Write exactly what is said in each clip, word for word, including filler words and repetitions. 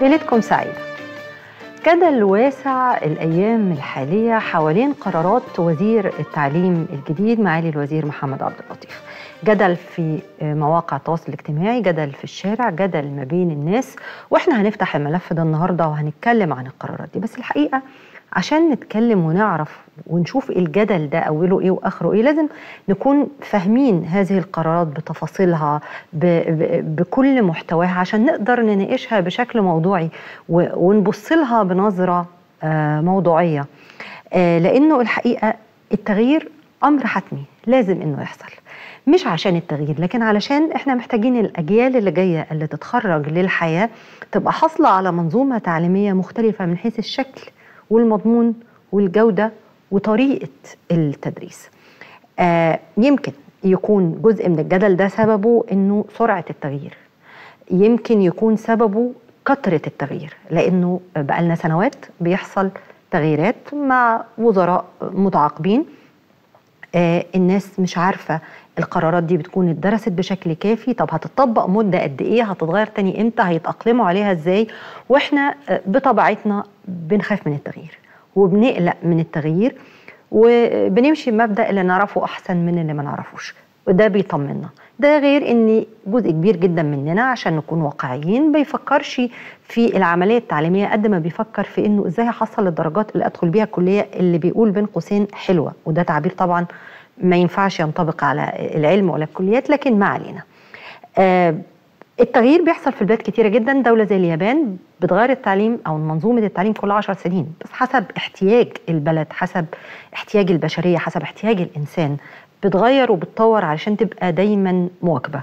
ليلتكم سعيدة. جدل واسع الأيام الحالية حوالين قرارات وزير التعليم الجديد معالي الوزير محمد عبد اللطيف. جدل في مواقع التواصل الاجتماعي، جدل في الشارع، جدل ما بين الناس، واحنا هنفتح الملف ده النهارده وهنتكلم عن القرارات دي. بس الحقيقة عشان نتكلم ونعرف ونشوف الجدل ده أوله إيه وآخره إيه، لازم نكون فاهمين هذه القرارات بتفاصيلها بكل محتواها عشان نقدر نناقشها بشكل موضوعي ونبص لها بنظرة موضوعية، لأنه الحقيقة التغيير أمر حتمي لازم إنه يحصل، مش عشان التغيير لكن علشان إحنا محتاجين الأجيال اللي جاية اللي تتخرج للحياة تبقى حاصلة على منظومة تعليمية مختلفة من حيث الشكل والمضمون والجودة وطريقة التدريس. آه يمكن يكون جزء من الجدل ده سببه إنه سرعة التغيير، يمكن يكون سببه كثرة التغيير، لأنه بقالنا سنوات بيحصل تغييرات مع وزراء متعاقبين. آه الناس مش عارفة القرارات دي بتكون اتدرست بشكل كافي، طب هتطبق مدة قد ايه، هتتغير تاني امتى، هيتأقلموا عليها ازاي، واحنا بطبيعتنا بنخاف من التغيير وبنقلق من التغيير وبنمشي بمبدأ اللي نعرفه احسن من اللي ما نعرفوش، وده بيطمنا. ده غير ان جزء كبير جدا مننا عشان نكون واقعيين بيفكرش في العملية التعليمية قد ما بيفكر في انه ازاي هحصل الدرجات اللي ادخل بيها الكلية اللي بيقول بين قوسين حلوة، وده تعبير طبعا ما ينفعش ينطبق على العلم ولا الكليات، لكن ما علينا. آه التغيير بيحصل في بلاد كتيرة جدا. دولة زي اليابان بتغير التعليم أو منظومة التعليم كل عشر سنين، بس حسب احتياج البلد، حسب احتياج البشرية، حسب احتياج الإنسان، بتغير وبتطور علشان تبقى دايما مواكبة.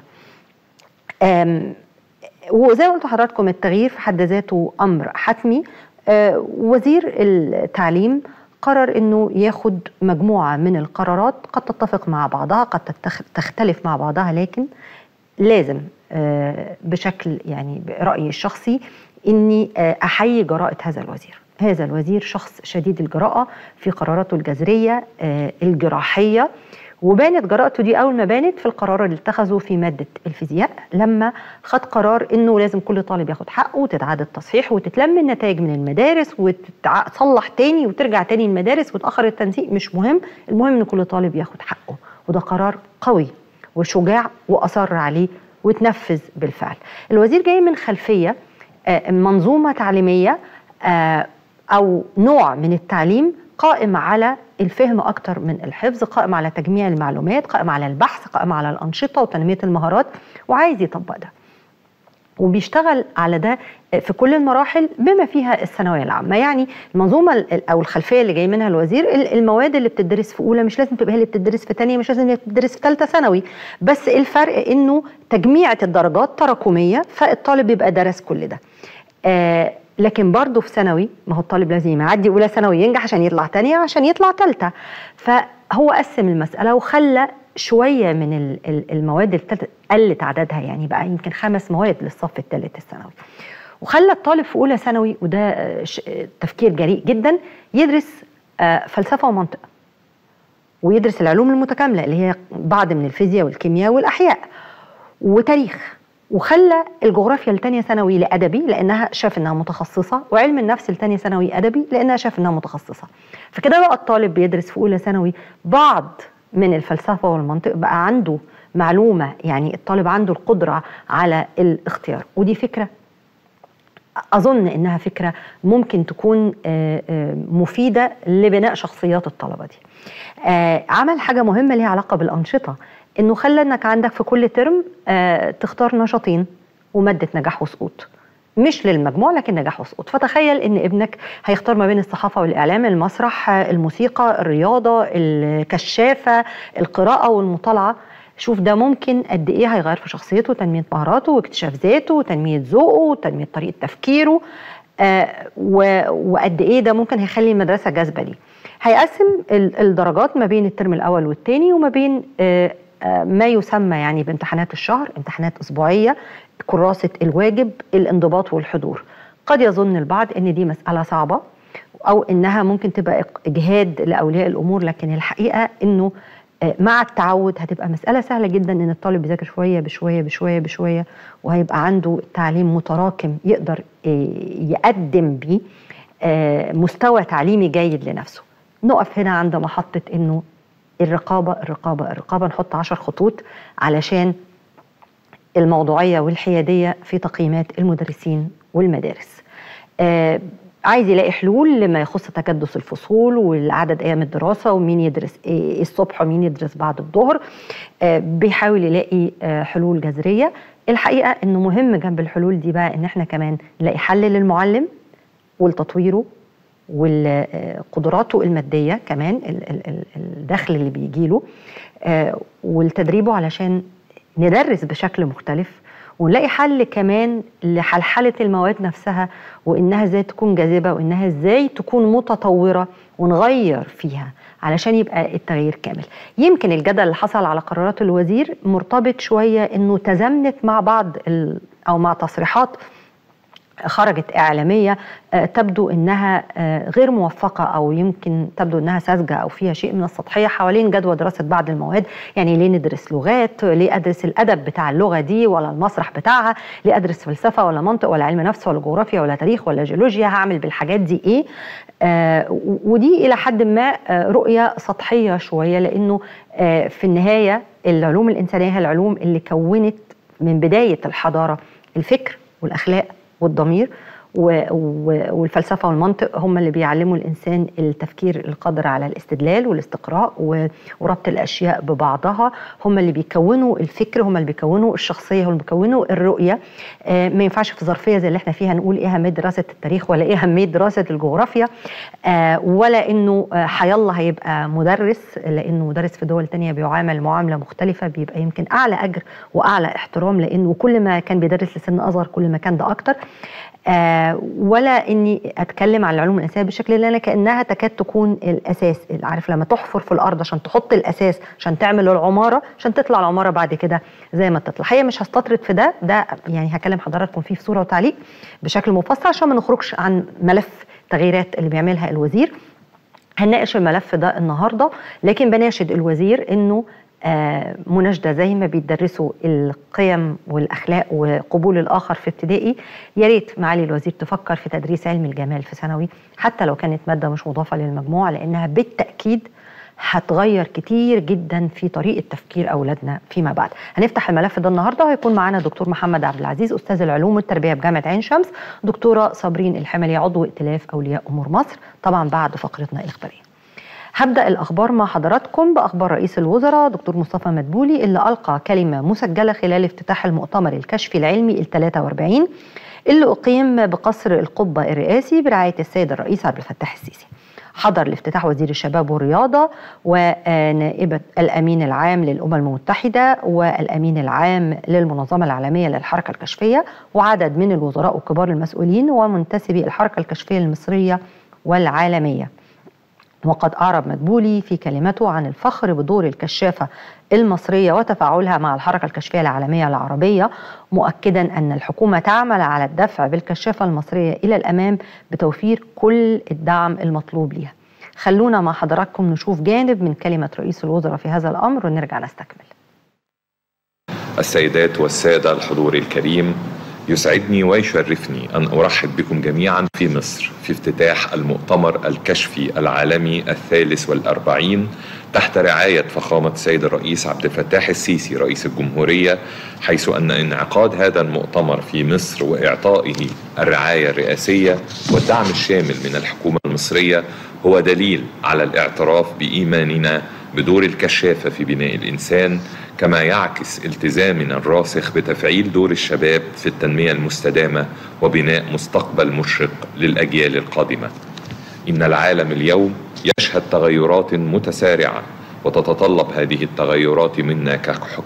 وزي ما قلت لحضراتكم التغيير في حد ذاته أمر حتمي. آه وزير التعليم قرر انه ياخد مجموعه من القرارات قد تتفق مع بعضها قد تختلف مع بعضها، لكن لازم بشكل يعني برأيي الشخصي اني احيي جراءه هذا الوزير. هذا الوزير شخص شديد الجراءه في قراراته الجذريه الجراحيه، وبانت جراءته دي اول ما بانت في القرار اللي اتخذه في ماده الفيزياء لما خد قرار انه لازم كل طالب ياخد حقه وتتعاد التصحيح وتتلم النتائج من المدارس وتتصلح تاني وترجع تاني المدارس وتاخر التنسيق، مش مهم، المهم ان كل طالب ياخد حقه. وده قرار قوي وشجاع واصر عليه وتنفذ بالفعل. الوزير جاي من خلفيه منظومه تعليميه او نوع من التعليم قائم على الفهم أكتر من الحفظ، قائم على تجميع المعلومات، قائم على البحث، قائم على الأنشطة وتنمية المهارات، وعايز يطبق ده وبيشتغل على ده في كل المراحل بما فيها الثانوية العامة. يعني المنظومة أو الخلفية اللي جاي منها الوزير، المواد اللي بتدرس في أولى مش لازم تبقى هي اللي بتدرس في ثانية، مش لازم هي بتدرس في ثالثة ثانوي، بس الفرق إنه تجميعة الدرجات تراكمية فالطالب بيبقى درس كل ده. آه لكن برضه في ثانوي ما هو الطالب لازم يعدي اولى ثانوي ينجح عشان يطلع ثانيه عشان يطلع ثالثه، فهو قسم المساله وخلى شويه من المواد الثالثه قلت عددها، يعني بقى يمكن خمس مواد للصف الثالث الثانوي، وخلى الطالب في اولى ثانوي وده تفكير جريء جدا يدرس فلسفه ومنطق ويدرس العلوم المتكامله اللي هي بعض من الفيزياء والكيمياء والاحياء وتاريخ، وخلى الجغرافيا لتانية ثانوي لأدبي لأنها شاف إنها متخصصة، وعلم النفس لتانية ثانوي أدبي لأنها شاف إنها متخصصة. فكده بقى الطالب بيدرس في أولى ثانوي بعض من الفلسفة والمنطق، بقى عنده معلومة، يعني الطالب عنده القدرة على الاختيار. ودي فكرة أظن إنها فكرة ممكن تكون مفيدة لبناء شخصيات الطلبة دي. عمل حاجة مهمة ليها علاقة بالأنشطة، انه خلى انك عندك في كل ترم آه تختار نشاطين وماده نجاح وسقوط، مش للمجموع لكن نجاح وسقوط. فتخيل ان ابنك هيختار ما بين الصحافه والاعلام، المسرح، الموسيقى، الرياضه، الكشافه، القراءه والمطالعه. شوف ده ممكن قد ايه هيغير في شخصيته، تنميه مهاراته واكتشاف ذاته وتنميه ذوقه وتنميه طريقه تفكيره، آه وقد ايه ده ممكن هيخلي المدرسه جاذبه ليه. هيقسم الدرجات ما بين الترم الاول والثاني وما بين آه ما يسمى يعني بامتحانات الشهر، امتحانات أسبوعية، كراسة الواجب، الانضباط والحضور. قد يظن البعض ان دي مسألة صعبة او انها ممكن تبقى اجهاد لاولياء الامور، لكن الحقيقة انه مع التعود هتبقى مسألة سهلة جدا ان الطالب يذاكر شوية بشوية بشوية بشوية، وهيبقى عنده تعليم متراكم يقدر يقدم بيه مستوى تعليمي جيد لنفسه. نقف هنا عند محطة انه الرقابة الرقابة الرقابة، نحط عشر خطوط علشان الموضوعية والحيادية في تقييمات المدرسين والمدارس. آه عايز يلاقي حلول لما يخص تكدس الفصول والعدد ايام الدراسه ومين يدرس ايه الصبح ومين يدرس بعد الظهر. آه بيحاول يلاقي آه حلول جذريه. الحقيقه انه مهم جنب الحلول دي بقى ان احنا كمان نلاقي حل للمعلم ولتطويره وقدراته الماديه كمان، الدخل اللي بيجيله، آه ولتدريبه علشان ندرس بشكل مختلف، ونلاقي حل كمان لحلحلة المواد نفسها وإنها إزاي تكون جاذبة وإنها إزاي تكون متطورة ونغير فيها علشان يبقى التغيير كامل. يمكن الجدل اللي حصل على قرارات الوزير مرتبط شوية إنه تزامنت مع بعض أو مع تصريحات خرجت إعلامية تبدو أنها غير موفقة أو يمكن تبدو أنها ساذجة أو فيها شيء من السطحية حوالين جدوى دراسة بعض المواد. يعني ليه ندرس لغات؟ ليه أدرس الأدب بتاع اللغة دي ولا المسرح بتاعها؟ ليه أدرس فلسفة ولا منطق ولا علم نفس ولا جغرافيا ولا تاريخ ولا جيولوجيا؟ هعمل بالحاجات دي إيه؟ آه ودي إلى حد ما رؤية سطحية شوية، لأنه آه في النهاية العلوم الإنسانية هي العلوم اللي كونت من بداية الحضارة الفكر والأخلاق والضمير، والفلسفة والمنطق هم اللي بيعلموا الإنسان التفكير القادر على الاستدلال والاستقراء وربط الأشياء ببعضها، هم اللي بيكونوا الفكر، هم اللي بيكونوا الشخصية، هم اللي بيكونوا الرؤية. آه ما ينفعش في ظرفية زي اللي احنا فيها نقول ايه أهمية دراسة التاريخ ولا ايه أهمية دراسة الجغرافيا، آه ولا انه آه حيالله هيبقى مدرس، لأنه مدرس في دول تانية بيعامل معاملة مختلفة، بيبقى يمكن أعلى أجر وأعلى احترام، لأنه كل ما كان بيدرس لسن أصغر كل ما كان ده أكتر. آه ولا اني اتكلم عن العلوم الانسانيه بالشكل اللي انا كانها تكاد تكون الاساس. عارف لما تحفر في الارض عشان تحط الاساس عشان تعمل العماره عشان تطلع العماره بعد كده زي ما تطلع. هي مش هستطرد في ده ده يعني هكلم حضراتكم فيه في صوره وتعليق بشكل مفصل عشان ما نخرجش عن ملف التغييرات اللي بيعملها الوزير. هنناقش الملف ده النهارده، لكن بناشد الوزير انه آه مناشده زي ما بيدرسوا القيم والاخلاق وقبول الاخر في ابتدائي، يا ريت معالي الوزير تفكر في تدريس علم الجمال في ثانوي حتى لو كانت ماده مش مضافه للمجموع، لانها بالتاكيد هتغير كتير جدا في طريقه تفكير اولادنا فيما بعد. هنفتح الملف ده النهارده وهيكون معانا دكتور محمد عبد العزيز استاذ العلوم والتربيه بجامعه عين شمس، دكتوره صابرين الحملي عضو ائتلاف اولياء امور مصر، طبعا بعد فقرتنا الاخباريه. هبدأ الأخبار مع حضراتكم بأخبار رئيس الوزراء دكتور مصطفى مدبولي اللي ألقى كلمة مسجلة خلال افتتاح المؤتمر الكشفي العلمي الثلاثة وأربعين اللي أقيم بقصر القبة الرئاسي برعاية السيد الرئيس عبد الفتاح السيسي. حضر الافتتاح وزير الشباب والرياضة ونائبة الأمين العام للأمم المتحدة والأمين العام للمنظمة العالمية للحركة الكشفية وعدد من الوزراء وكبار المسؤولين ومنتسبي الحركة الكشفية المصرية والعالمية. وقد أعرب مدبولي في كلمته عن الفخر بدور الكشافة المصرية وتفاعلها مع الحركة الكشفية العالمية العربية، مؤكدا أن الحكومة تعمل على الدفع بالكشافة المصرية إلى الأمام بتوفير كل الدعم المطلوب لها. خلونا مع حضراتكم نشوف جانب من كلمة رئيس الوزراء في هذا الأمر ونرجع نستكمل. السيدات والسادة الحضور الكريم، يسعدني ويشرفني أن أرحب بكم جميعا في مصر في افتتاح المؤتمر الكشفي العالمي الثالث والأربعين تحت رعاية فخامة السيد الرئيس عبد الفتاح السيسي رئيس الجمهورية، حيث أن انعقاد هذا المؤتمر في مصر وإعطائه الرعاية الرئاسية والدعم الشامل من الحكومة المصرية هو دليل على الاعتراف بإيماننا بدور الكشافة في بناء الإنسان، كما يعكس التزامنا الراسخ بتفعيل دور الشباب في التنمية المستدامة وبناء مستقبل مشرق للأجيال القادمة. إن العالم اليوم يشهد تغيرات متسارعة، وتتطلب هذه التغيرات منا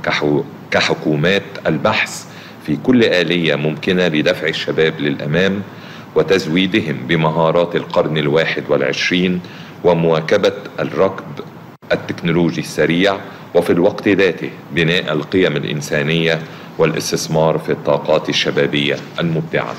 كحكومات البحث في كل آلية ممكنة لدفع الشباب للأمام وتزويدهم بمهارات القرن الواحد والعشرين ومواكبة الركض التكنولوجي السريع، وفي الوقت ذاته بناء القيم الإنسانية والاستثمار في الطاقات الشبابية المبدعة.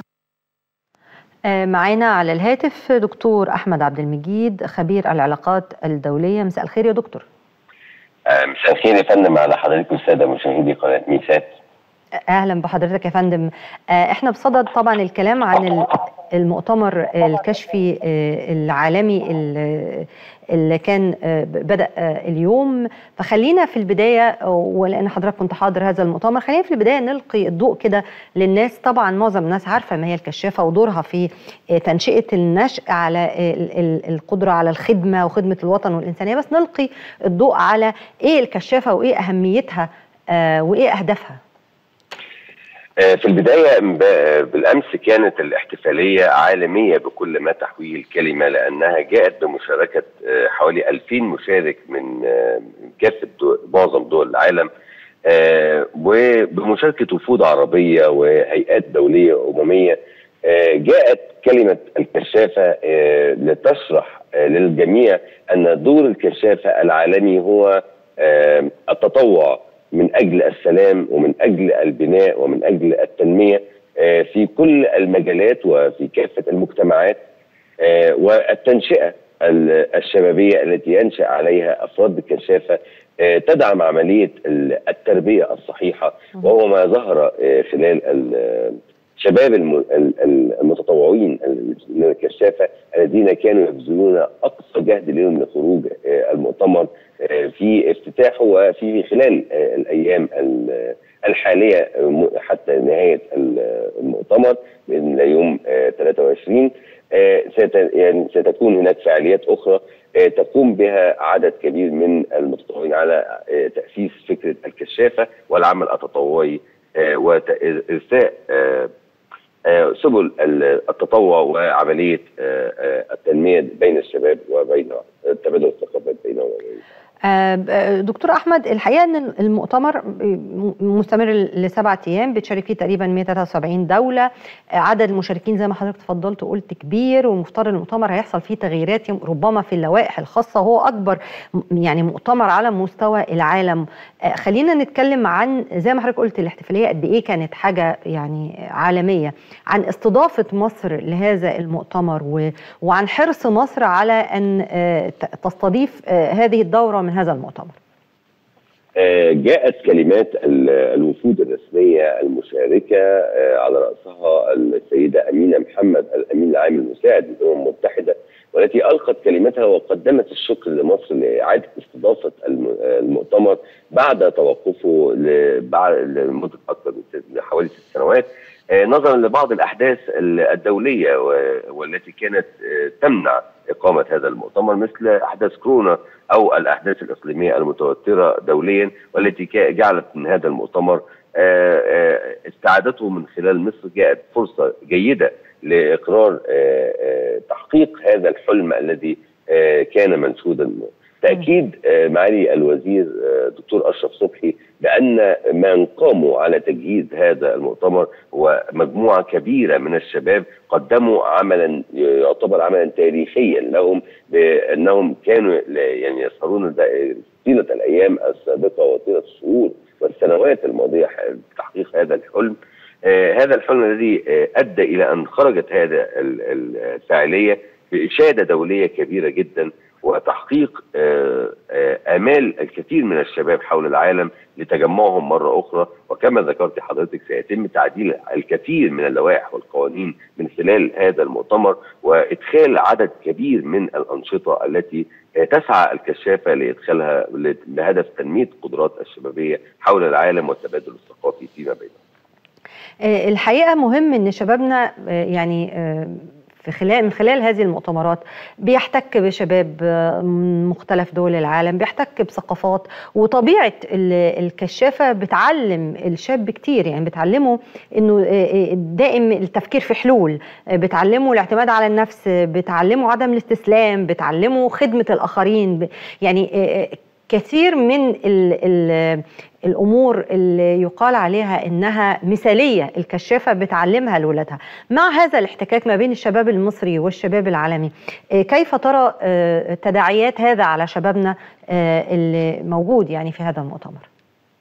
معانا على الهاتف دكتور أحمد عبد المجيد خبير العلاقات الدولية. مساء الخير يا دكتور. مساء الخير يا فندم على حضرتك والساده مشاهدي قناه ميسات. اهلا بحضرتك يا فندم. احنا بصدد طبعا الكلام عن المؤتمر الكشفي العالمي اللي كان بدأ اليوم، فخلينا في البداية، ولأن حضرتك كنت حاضر هذا المؤتمر، خلينا في البداية نلقي الضوء كده للناس. طبعا معظم الناس عارفة ما هي الكشافة ودورها في تنشئة النشء على القدرة على الخدمة وخدمة الوطن والإنسانية، بس نلقي الضوء على إيه الكشافة وإيه أهميتها وإيه أهدافها. في البداية بالأمس كانت الاحتفالية عالمية بكل ما تحويه الكلمة، لأنها جاءت بمشاركة حوالي ألفين مشارك من كافة معظم دول العالم، وبمشاركة وفود عربية وهيئات دولية وأممية. جاءت كلمة الكشافة لتشرح للجميع أن دور الكشافة العالمي هو التطوع من أجل السلام ومن أجل البناء ومن أجل التنمية في كل المجالات وفي كافة المجتمعات، والتنشئة الشبابية التي ينشأ عليها أفراد الكشافة تدعم عملية التربية الصحيحة، وهو ما ظهر خلال الشباب المتطوعين من الكشافة الذين كانوا يبذلون أقصى جهد لهم لخروج المؤتمر في افتتاحه وفي خلال الأيام الحالية حتى نهاية المؤتمر بإذن يوم ثلاثة وعشرين. يعني ستكون هناك فعاليات أخرى تقوم بها عدد كبير من المتطوعين على تأسيس فكرة الكشافة والعمل التطوعي وإرساء سبل التطوع وعملية التنمية بين الشباب وبين تبادل الثقافات بينهم وبين. دكتور أحمد، الحقيقة أن المؤتمر مستمر لسبعة أيام بتشارك فيه تقريبا مئة وثلاثة وسبعين دولة. عدد المشاركين زي ما حضرتك تفضلت وقلت كبير، ومفترض المؤتمر هيحصل فيه تغييرات ربما في اللوائح الخاصة، وهو أكبر يعني مؤتمر على مستوى العالم. خلينا نتكلم عن زي ما حضرتك قلت الاحتفالية قد إيه كانت حاجة يعني عالمية، عن استضافة مصر لهذا المؤتمر وعن حرص مصر على أن تستضيف هذه الدورة من هذا المؤتمر. جاءت كلمات الوفود الرسمية المشاركة على رأسها السيدة أمينة محمد الأمين العام المساعد للأمم المتحدة، والتي ألقت كلمتها وقدمت الشكر لمصر لإعادة استضافة المؤتمر بعد توقفه لمدة أكثر من حوالي ست سنوات نظرا لبعض الأحداث الدولية والتي كانت تمنع إقامة هذا المؤتمر، مثل أحداث كورونا أو الأحداث الإقليمية المتوترة دوليا، والتي جعلت من هذا المؤتمر استعادته من خلال مصر. جاءت فرصة جيدة لإقرار تحقيق هذا الحلم الذي كان منشودا. تأكيد معالي الوزير دكتور أشرف صبحي بأن من قاموا على تجهيز هذا المؤتمر هو مجموعة كبيرة من الشباب قدموا عملا يعتبر عملا تاريخيا لهم، بأنهم كانوا يعني يسهرون طيلة الأيام السابقة وطيلة الشهور والسنوات الماضية لتحقيق هذا الحلم. آه هذا الحلم الذي آه أدى إلى أن خرجت هذا الفاعلية بإشادة دولية كبيرة جدا، وتحقيق آه آه آمال الكثير من الشباب حول العالم لتجمعهم مرة أخرى. وكما ذكرت حضرتك سيتم تعديل الكثير من اللوائح والقوانين من خلال هذا المؤتمر، وإدخال عدد كبير من الأنشطة التي تسعى الكشافة لإدخالها بهدف تنمية القدرات الشبابية حول العالم والتبادل الثقافي فيما بينهم. الحقيقة مهم أن شبابنا يعني في خلال من خلال هذه المؤتمرات بيحتك بشباب من مختلف دول العالم، بيحتك بثقافات، وطبيعة الكشافة بتعلم الشاب كتير، يعني بتعلمه انه دائم التفكير في حلول، بتعلمه الاعتماد على النفس، بتعلمه عدم الاستسلام، بتعلمه خدمة الآخرين. يعني كثير من ال ال الأمور اللي يقال عليها إنها مثالية الكشافة بتعلمها لولادها. مع هذا الاحتكاك ما بين الشباب المصري والشباب العالمي، كيف ترى تداعيات هذا على شبابنا اللي موجود يعني في هذا المؤتمر؟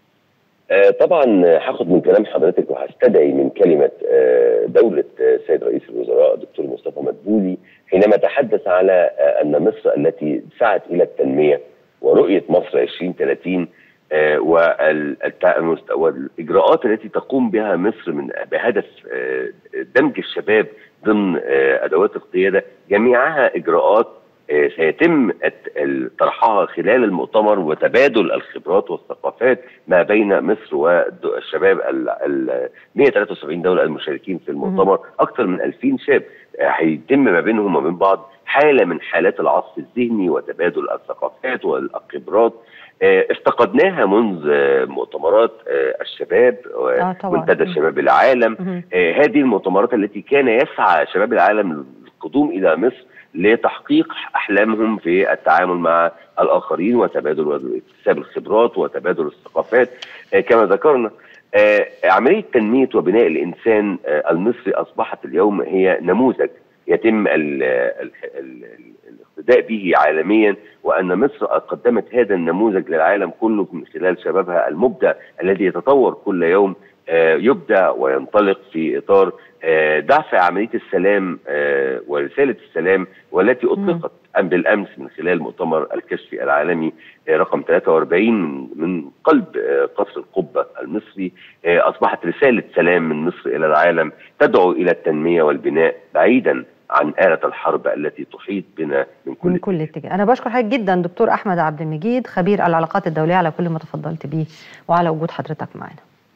طبعا هاخد من كلام حضرتك وهستدعي من كلمة دولة سيد رئيس الوزراء دكتور مصطفى مدبولي حينما تحدث على أن مصر التي سعت إلى التنمية ورؤية مصر عشرين ثلاثين آه والإجراءات التي تقوم بها مصر من بهدف آه دمج الشباب ضمن آه أدوات القيادة، جميعها إجراءات آه سيتم طرحها خلال المؤتمر وتبادل الخبرات والثقافات ما بين مصر والشباب ال مئة وثلاثة وسبعين دولة المشاركين في المؤتمر. أكثر من ألفين شاب هيتم ما بينهم وما بين بعض حالة من حالات العصف الذهني وتبادل الثقافات والخبرات افتقدناها منذ مؤتمرات الشباب ومنتدى شباب العالم. هذه المؤتمرات التي كان يسعى شباب العالم للقدوم إلى مصر لتحقيق أحلامهم في التعامل مع الآخرين وتبادل واكتساب الخبرات وتبادل الثقافات. كما ذكرنا عملية تنمية وبناء الإنسان المصري أصبحت اليوم هي نموذج يتم الاقتداء به عالميا، وأن مصر قدمت هذا النموذج للعالم كله من خلال شبابها المبدع الذي يتطور كل يوم، يبدع وينطلق في إطار دعم عملية السلام ورسالة السلام والتي أطلقت بالأمس من خلال مؤتمر الكشفي العالمي رقم ثلاثة وأربعين من قلب قصر القبة المصري. أصبحت رسالة سلام من مصر إلى العالم تدعو إلى التنمية والبناء بعيدا عن آلة الحرب التي تحيط بنا من كل من كل اتجاه. أنا بشكر حضرتك جدا دكتور أحمد عبد المجيد خبير العلاقات الدولية على كل ما تفضلت به وعلى وجود حضرتك معنا.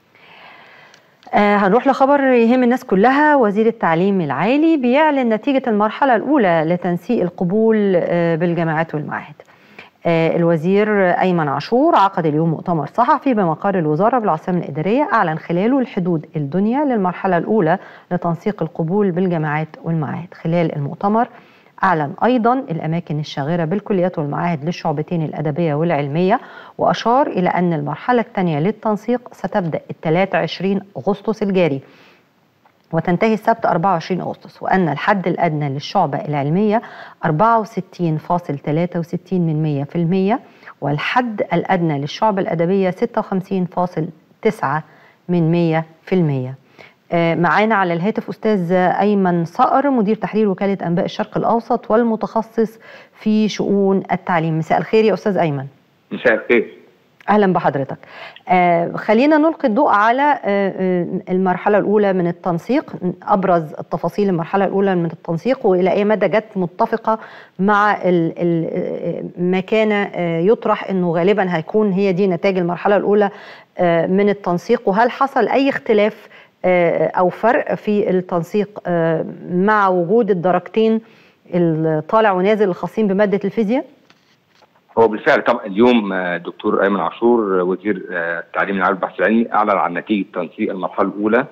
آه هنروح لخبر يهم الناس كلها. وزير التعليم العالي بيعلن نتيجة المرحلة الأولى لتنسيق القبول آه بالجامعات والمعاهد. آه الوزير أيمن عاشور عقد اليوم مؤتمر صحفي بمقر الوزارة بالعاصمة الإدارية أعلن خلاله الحدود الدنيا للمرحلة الأولى لتنسيق القبول بالجامعات والمعاهد. خلال المؤتمر أعلن أيضا الأماكن الشاغرة بالكليات والمعاهد للشعبتين الأدبية والعلمية، وأشار إلى أن المرحلة الثانية للتنسيق ستبدأ الثلاثة وعشرين أغسطس الجاري وتنتهي السبت أربعة وعشرين أغسطس، وأن الحد الأدنى للشعبة العلمية أربعة وستين فاصلة ثلاثة وستين من مئة في المئة، والحد الأدنى للشعبة الأدبية ستة وخمسين فاصلة تسعة من مئة في المئة. معانا على الهاتف أستاذ أيمن صقر مدير تحرير وكالة أنباء الشرق الأوسط والمتخصص في شؤون التعليم. مساء الخير يا أستاذ أيمن. مساء الخير. أهلا بحضرتك. آه خلينا نلقي الضوء على آه المرحلة الأولى من التنسيق، أبرز التفاصيل المرحلة الأولى من التنسيق وإلى أي مدى جت متفقة مع ما كان آه يطرح أنه غالبا هيكون هي دي نتائج المرحلة الأولى آه من التنسيق، وهل حصل أي اختلاف أو فرق في التنسيق مع وجود الدرجتين الطالع ونازل الخاصين بمادة الفيزياء؟ هو بالفعل طبعا اليوم الدكتور أيمن عاشور وزير التعليم العالي والبحث العلمي أعلن عن نتيجة تنسيق المرحلة الأولى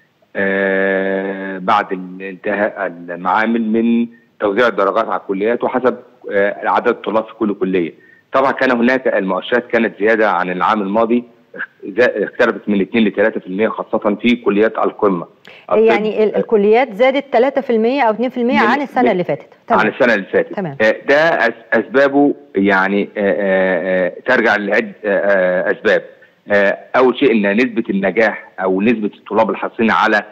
بعد انتهاء المعامل من توزيع الدرجات على الكليات وحسب عدد الطلاب في كل كلية. طبعا كان هناك المؤشرات كانت زيادة عن العام الماضي، اختلفت من اثنين ل ثلاثة في المئة خاصة في كليات القمة. يعني ال الكليات زادت ثلاثة في المئة أو اثنين في المئة عن السنة اللي فاتت. تمام. عن السنة اللي فاتت. تمام. ده أسبابه يعني ترجع لعدة أسباب. أول شيء أن نسبة النجاح أو نسبة الطلاب الحاصلين على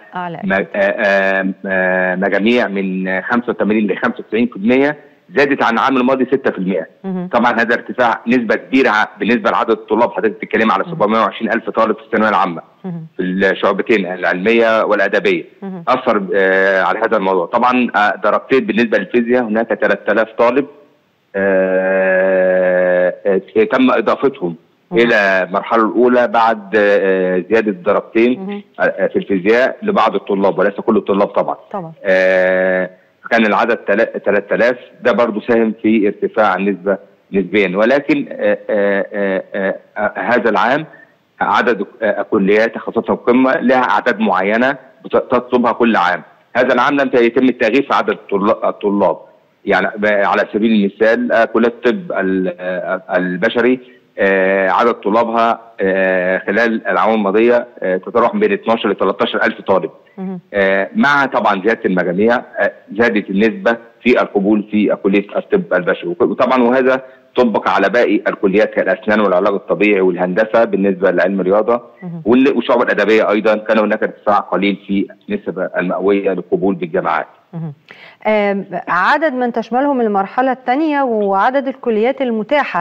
مجاميع من خمسة وثمانين ل خمسة وتسعين في المئة زادت عن العام الماضي ستة في المئة. طبعا هذا ارتفاع نسبة كبيرة بالنسبة لعدد الطلاب. حضرتك بتتكلم على سبعمئة وعشرين ألف طالب في الثانوية العامة في الشعبتين العلمية والأدبية. أثر آه على هذا الموضوع. طبعا آه درجتين بالنسبة للفيزياء هناك ثلاثة آلاف طالب آه آه تم إضافتهم إلى المرحلة الأولى بعد آه زيادة درجتين آه في الفيزياء لبعض الطلاب وليس كل الطلاب طبعا. طبعا. آه كان العدد ثلاثة آلاف، ده برضو ساهم في ارتفاع النسبة نسبيا، ولكن آآ آآ آآ هذا العام عدد كليات خاصة القمة لها أعداد معينة تطلبها كل عام. هذا العام لم يتم التغيير في عدد الطلاب. يعني على سبيل المثال كلية الطب البشري عدد طلابها خلال الأعوام الماضية تتراوح بين اثناشر ل ثلاثة عشر ألف طالب. مع طبعا زيادة المجاميع زادت النسبة في القبول في كلية الطب البشري، وطبعا وهذا طبق على باقي الكليات كالأسنان والعلاج الطبيعي والهندسة بالنسبة لعلم الرياضة والشعب الأدبية. أيضا كان هناك ارتفاع قليل في النسبة المئوية للقبول بالجامعات. عدد من تشملهم المرحلة الثانية وعدد الكليات المتاحة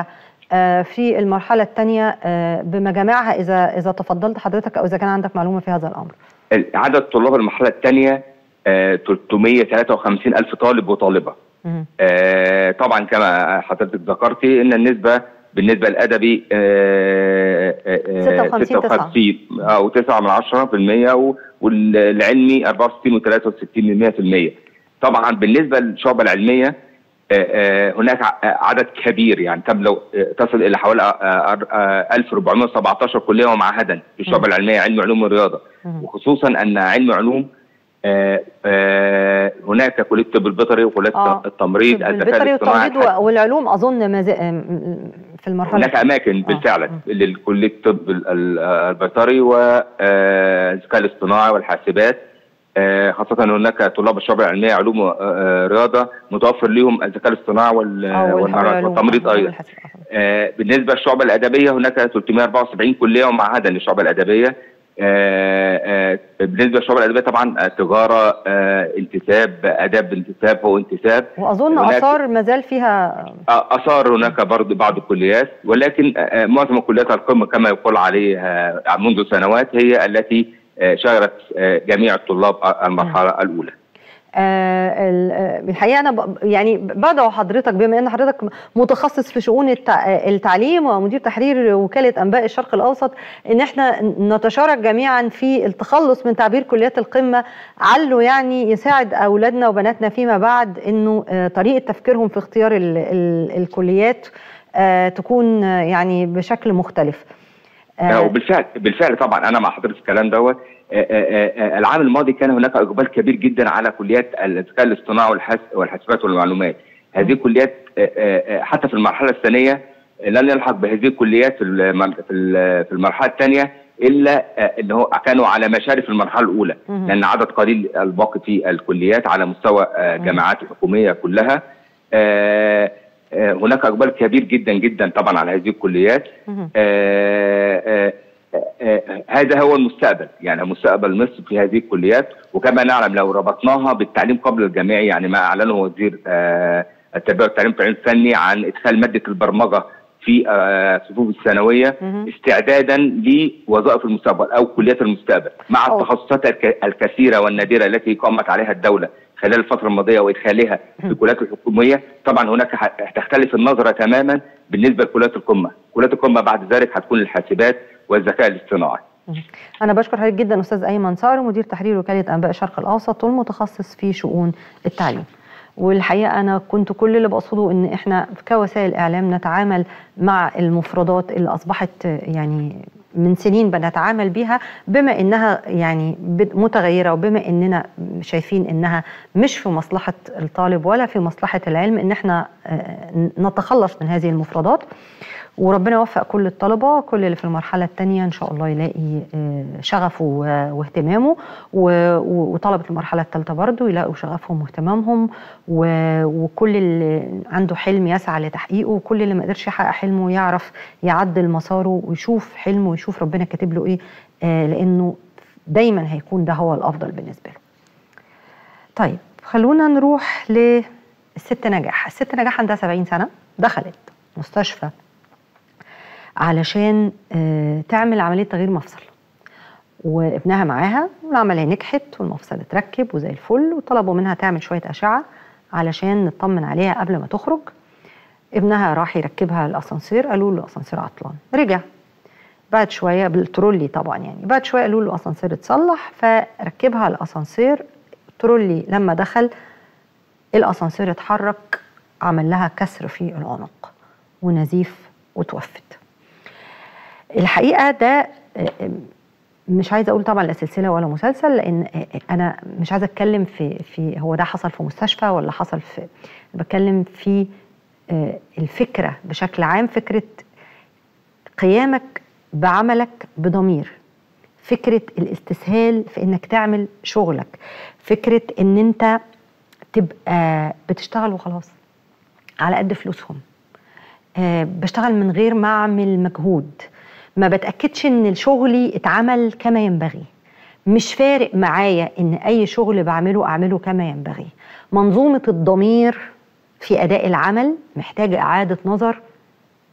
في المرحلة الثانية بمجامعها، إذا إذا تفضلت حضرتك أو إذا كان عندك معلومة في هذا الأمر؟ عدد طلاب المرحلة الثانية ثلاثمائة وثلاثة وخمسين ألف طالب وطالبة. آه طبعا كما حضرتك ذكرتي ان النسبه بالنسبه للادبي آه آه ستة وخمسين او تسعة من عشرة بالمية، والعلمي أربعة وستين وثلاثة وستين من مئة بالمية. طبعا بالنسبه للشعبه العلميه آه آه هناك عدد كبير، يعني تبلغ تصل الى حوالي ألف وأربعمائة وسبعة عشر كليه ومعهدا في الشعبه العلميه، علم علوم ورياضه، وخصوصا ان علم علوم آه آه هناك كليه الطب البيطري وكليه آه التمريض، الذكاء الاصطناعي والعلوم اظن في المرحله هناك اماكن بالفعل آه. للكليه الطب البيطري والذكاء الاصطناعي والحاسبات، آه خاصه هناك طلاب الشعبه العلميه علوم آه رياضه متوفر لهم الذكاء الاصطناعي والتمريض ايضا. آه بالنسبه للشعبه الادبيه هناك ثلاثمائة وأربعة وسبعين كليه ومعهدا للشعبه الادبيه. آه آه بالنسبه للشعبه الادبيه طبعا تجاره، آه انتساب، اداب انتساب، هو انتساب، واظن اثار ما زال فيها اثار هناك برضه بعض الكليات، ولكن آه معظم كليات القمه كما يقول عليها منذ سنوات هي التي آه شغلت آه جميع الطلاب المرحله م. الاولى. آه الحقيقه انا يعني بدعو حضرتك، بما ان حضرتك متخصص في شؤون التعليم ومدير تحرير وكاله انباء الشرق الاوسط، ان احنا نتشارك جميعا في التخلص من تعبير كليات القمه، علّه يعني يساعد اولادنا وبناتنا فيما بعد انه آه طريقه تفكيرهم في اختيار ال ال الكليات آه تكون آه يعني بشكل مختلف. آه وبالفعل بالفعل طبعا انا مع حضرتك الكلام دوت. العام الماضي كان هناك اقبال كبير جدا على كليات الذكاء الاصطناعي والحاسبات والمعلومات. هذه الكليات حتى في المرحله الثانيه لن يلحق بهذه الكليات في المرحله الثانيه الا ان هو كانوا على مشارف المرحله الاولى، لان عدد قليل الباقي في الكليات على مستوى الجامعات الحكوميه كلها. هناك اقبال كبير جدا جدا طبعا على هذه الكليات. آه هذا هو المستقبل، يعني مستقبل مصر في هذه الكليات. وكما نعلم لو ربطناها بالتعليم قبل الجامعي، يعني ما اعلنه وزير آه التربيه والتعليم والتعليم الفني عن ادخال ماده البرمجه في آه صفوف الثانويه استعدادا لوظائف المستقبل او كليات المستقبل، مع التخصصات الكثيره والنادره التي قامت عليها الدوله خلال الفتره الماضيه وادخالها في الكليات الحكوميه. طبعا هناك تختلف النظره تماما بالنسبه لكليات القمه. كليات القمه بعد ذلك هتكون الحاسبات والذكاء الاصطناعي. أنا بشكر حضرتك جدا أستاذ أيمن صقر، مدير تحرير وكالة أنباء الشرق الأوسط والمتخصص في شؤون التعليم. والحقيقة أنا كنت كل اللي بقصده إن إحنا كوسائل إعلام نتعامل مع المفردات اللي أصبحت يعني من سنين بنتعامل بيها، بما إنها يعني متغيرة وبما إننا شايفين إنها مش في مصلحة الطالب ولا في مصلحة العلم إن إحنا نتخلص من هذه المفردات. وربنا يوفق كل الطلبة، كل اللي في المرحلة الثانية إن شاء الله يلاقي شغفه واهتمامه، وطلبة المرحلة الثالثة برضه يلاقوا شغفهم واهتمامهم، وكل اللي عنده حلم يسعى لتحقيقه، وكل اللي ما قدرش يحقق حلمه يعرف يعدل مساره ويشوف حلمه ويشوف ربنا كاتب له إيه، لأنه دايما هيكون ده هو الأفضل بالنسبة له. طيب خلونا نروح للست نجاح. الست نجاح عندها سبعين سنة، دخلت مستشفى علشان تعمل عملية تغيير مفصل، وابنها معاها، والعملية نجحت والمفصل اتركب وزي الفل، وطلبوا منها تعمل شوية أشعة علشان نطمن عليها قبل ما تخرج. ابنها راح يركبها الأسانسير، قالوا له الأسانسير عطلان. رجع بعد شوية بالترولي طبعا، يعني بعد شوية قالوا له الأسانسير اتصلح، فركبها الأسانسير. الترولي لما دخل الأسانسير اتحرك، عمل لها كسر في العنق ونزيف وتوفت. الحقيقة ده مش عايزة أقول طبعا لا سلسلة ولا مسلسل، لأن أنا مش عايزة أتكلم في في هو ده حصل في مستشفى ولا حصل في، بتكلم في الفكرة بشكل عام، فكرة قيامك بعملك بضمير، فكرة الاستسهال في إنك تعمل شغلك، فكرة إن أنت تبقى بتشتغل وخلاص على قد فلوسهم، بشتغل من غير ما أعمل مجهود، ما بتأكدش ان شغلي اتعمل كما ينبغي، مش فارق معايا ان اي شغل بعمله اعمله كما ينبغي. منظومة الضمير في اداء العمل محتاجة اعادة نظر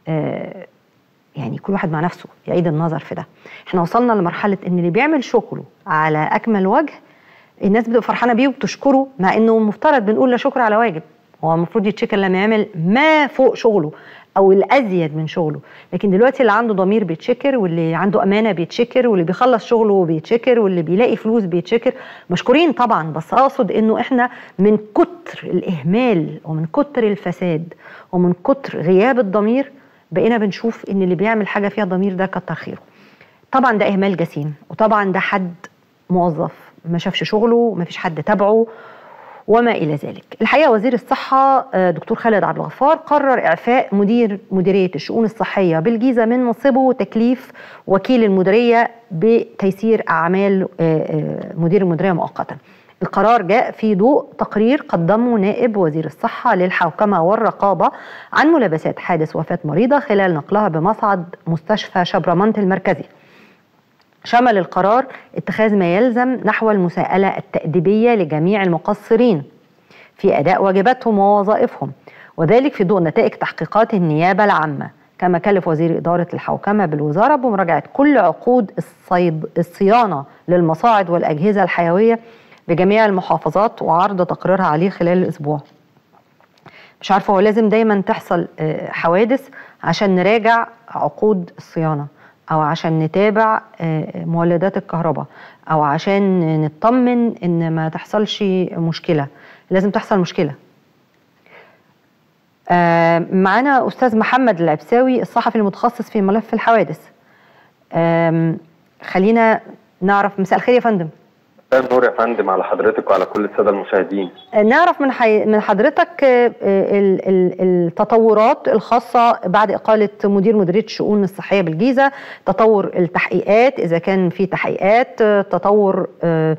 آه يعني كل واحد مع نفسه يعيد النظر في ده. احنا وصلنا لمرحله ان اللي بيعمل شغله على اكمل وجه الناس بتبقى فرحانه بيه وبتشكره، مع انه مفترض بنقول لا شكر على واجب، هو المفروض يتشكر لما يعمل ما فوق شغله او الازيد من شغله. لكن دلوقتي اللي عنده ضمير بيتشكر، واللي عنده امانه بيتشكر، واللي بيخلص شغله بيتشكر، واللي بيلاقي فلوس بيتشكر. مشكورين طبعا، بس اقصد انه احنا من كتر الاهمال ومن كتر الفساد ومن كتر غياب الضمير بقينا بنشوف ان اللي بيعمل حاجه فيها ضمير ده كتر خيره. طبعا ده اهمال جسيم، وطبعا ده حد موظف ما شافش شغله وما فيش حد تابعه وما إلى ذلك. الحقيقة وزير الصحة دكتور خالد عبد الغفار قرر إعفاء مدير مديرية الشؤون الصحية بالجيزة من منصبه وتكليف وكيل المديرية بتيسير أعمال مدير المديرية مؤقتا. القرار جاء في ضوء تقرير قدمه نائب وزير الصحة للحوكمة والرقابة عن ملابسات حادث وفاة مريضة خلال نقلها بمصعد مستشفى شبرمنت المركزي. شمل القرار اتخاذ ما يلزم نحو المساءلة التأديبية لجميع المقصرين في أداء واجباتهم ووظائفهم، وذلك في ضوء نتائج تحقيقات النيابة العامة. كما كلف وزير إدارة الحوكمة بالوزارة بمراجعة كل عقود الصيد الصيانة للمصاعد والأجهزة الحيوية بجميع المحافظات وعرض تقريرها عليه خلال الأسبوع. مش عارفة، هو لازم دايما تحصل حوادث عشان نراجع عقود الصيانة، أو عشان نتابع مولدات الكهرباء، أو عشان نطمن إن ما تحصلش مشكلة؟ لازم تحصل مشكلة. معانا أستاذ محمد العبساوي الصحفي المتخصص في ملف الحوادث. خلينا نعرف. مساء الخير يا فندم. مساء النور يا فندم على حضرتك وعلى كل الساده المشاهدين. نعرف من حي... من حضرتك التطورات الخاصه بعد اقاله مدير مديريه الشؤون الصحيه بالجيزه، تطور التحقيقات اذا كان في تحقيقات، تطور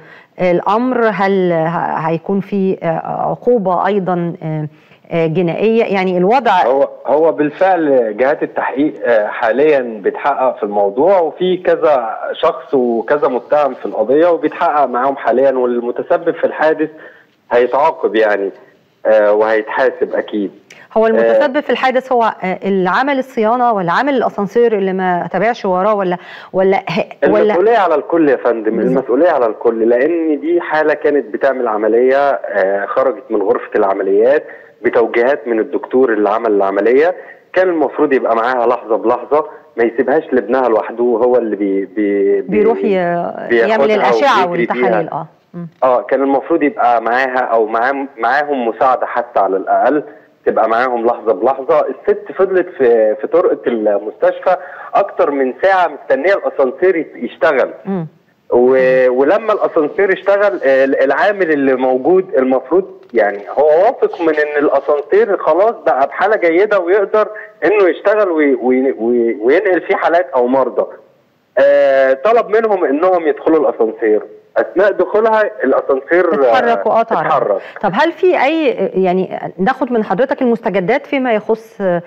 الامر، هل هيكون في عقوبه ايضا جنائيه؟ يعني الوضع هو هو بالفعل جهات التحقيق حاليا بتحقق في الموضوع، وفي كذا شخص وكذا متهم في القضيه وبيتحقق معاهم حاليا، والمتسبب في الحادث هيتعاقب يعني وهيتحاسب اكيد. هو المتسبب في الحادث هو العامل الصيانه ولا عامل الاسانسير اللي ما تابعش وراه، ولا ولا ولا المسؤوليه على الكل يا فندم؟ المسؤوليه على الكل، لان دي حاله كانت بتعمل عمليه خرجت من غرفه العمليات بتوجيهات من الدكتور اللي عمل العمليه، كان المفروض يبقى معاها لحظه بلحظه، ما يسيبهاش لابنها لوحده، هو اللي بي بي بيروح يعمل الاشعه والتحاليل. اه اه كان المفروض يبقى معاها او معاهم معاهم مساعده حتى على الاقل، تبقى معاهم لحظه بلحظه. الست فضلت في في طرقه المستشفى اكتر من ساعه مستنيه الاسانسير يشتغل. م. ولما الاسانسير اشتغل العامل اللي موجود المفروض يعني هو واثق من ان الاسانسير خلاص بقى بحاله جيده ويقدر انه يشتغل وينقل فيه حالات او مرضى، آه طلب منهم انهم يدخلوا الاسانسير. اثناء دخولها الاسانسير اتحرك وقطع. طب هل في اي يعني ناخد من حضرتك المستجدات فيما يخص آه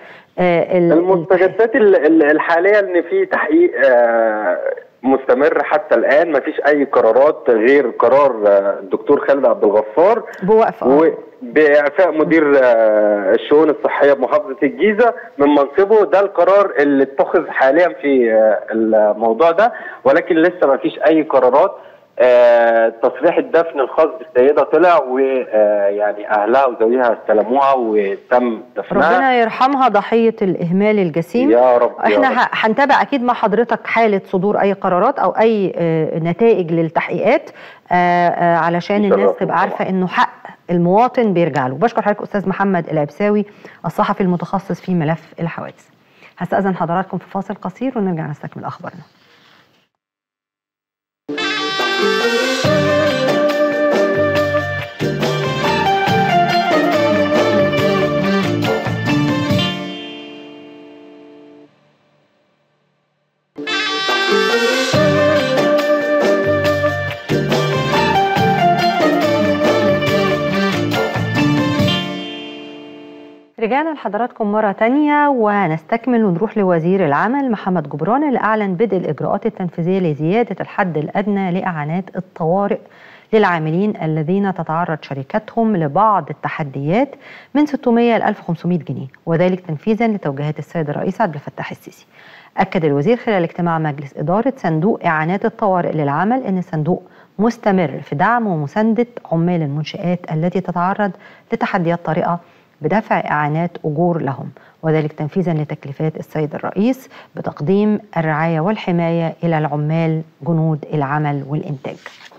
المستجدات الحاليه؟ ان في تحقيق آه مستمر حتى الآن، ما فيش أي قرارات غير قرار الدكتور خالد عبد الغفار بوقف بإعفاء مدير الشؤون الصحية بمحافظة الجيزة من منصبه. ده القرار اللي اتخذ حاليا في الموضوع ده، ولكن لسه ما فيش أي قرارات. آه تصريح الدفن الخاص بالسيدة طلع، ويعني آه أهلها وزوجها استلموها وتم دفنها. ربنا يرحمها ضحية الإهمال الجسيم يا رب. احنا هنتابع أكيد مع حضرتك حالة صدور أي قرارات أو أي آه نتائج للتحقيقات آه آه علشان الناس تبقى عارفة إنه حق المواطن بيرجع له. بشكر حضرتك أستاذ محمد العبساوي الصحفي المتخصص في ملف الحوادث. هستأذن حضراتكم في فاصل قصير ونرجع نستكمل أخبارنا. رجعنا لحضراتكم مرة تانية ونستكمل ونروح لوزير العمل محمد جبران اللي أعلن بدء الإجراءات التنفيذية لزيادة الحد الأدنى لإعانات الطوارئ للعاملين الذين تتعرض شركتهم لبعض التحديات من ستمائة إلى ألف وخمسمائة جنيه، وذلك تنفيذا لتوجيهات السيد الرئيس عبد الفتاح السيسي. أكد الوزير خلال اجتماع مجلس إدارة صندوق إعانات الطوارئ للعمل أن الصندوق مستمر في دعم ومساندة عمال المنشآت التي تتعرض لتحديات طارئة بدفع إعانات أجور لهم، وذلك تنفيذا لتكليفات السيد الرئيس بتقديم الرعاية والحماية إلى العمال جنود العمل والإنتاج.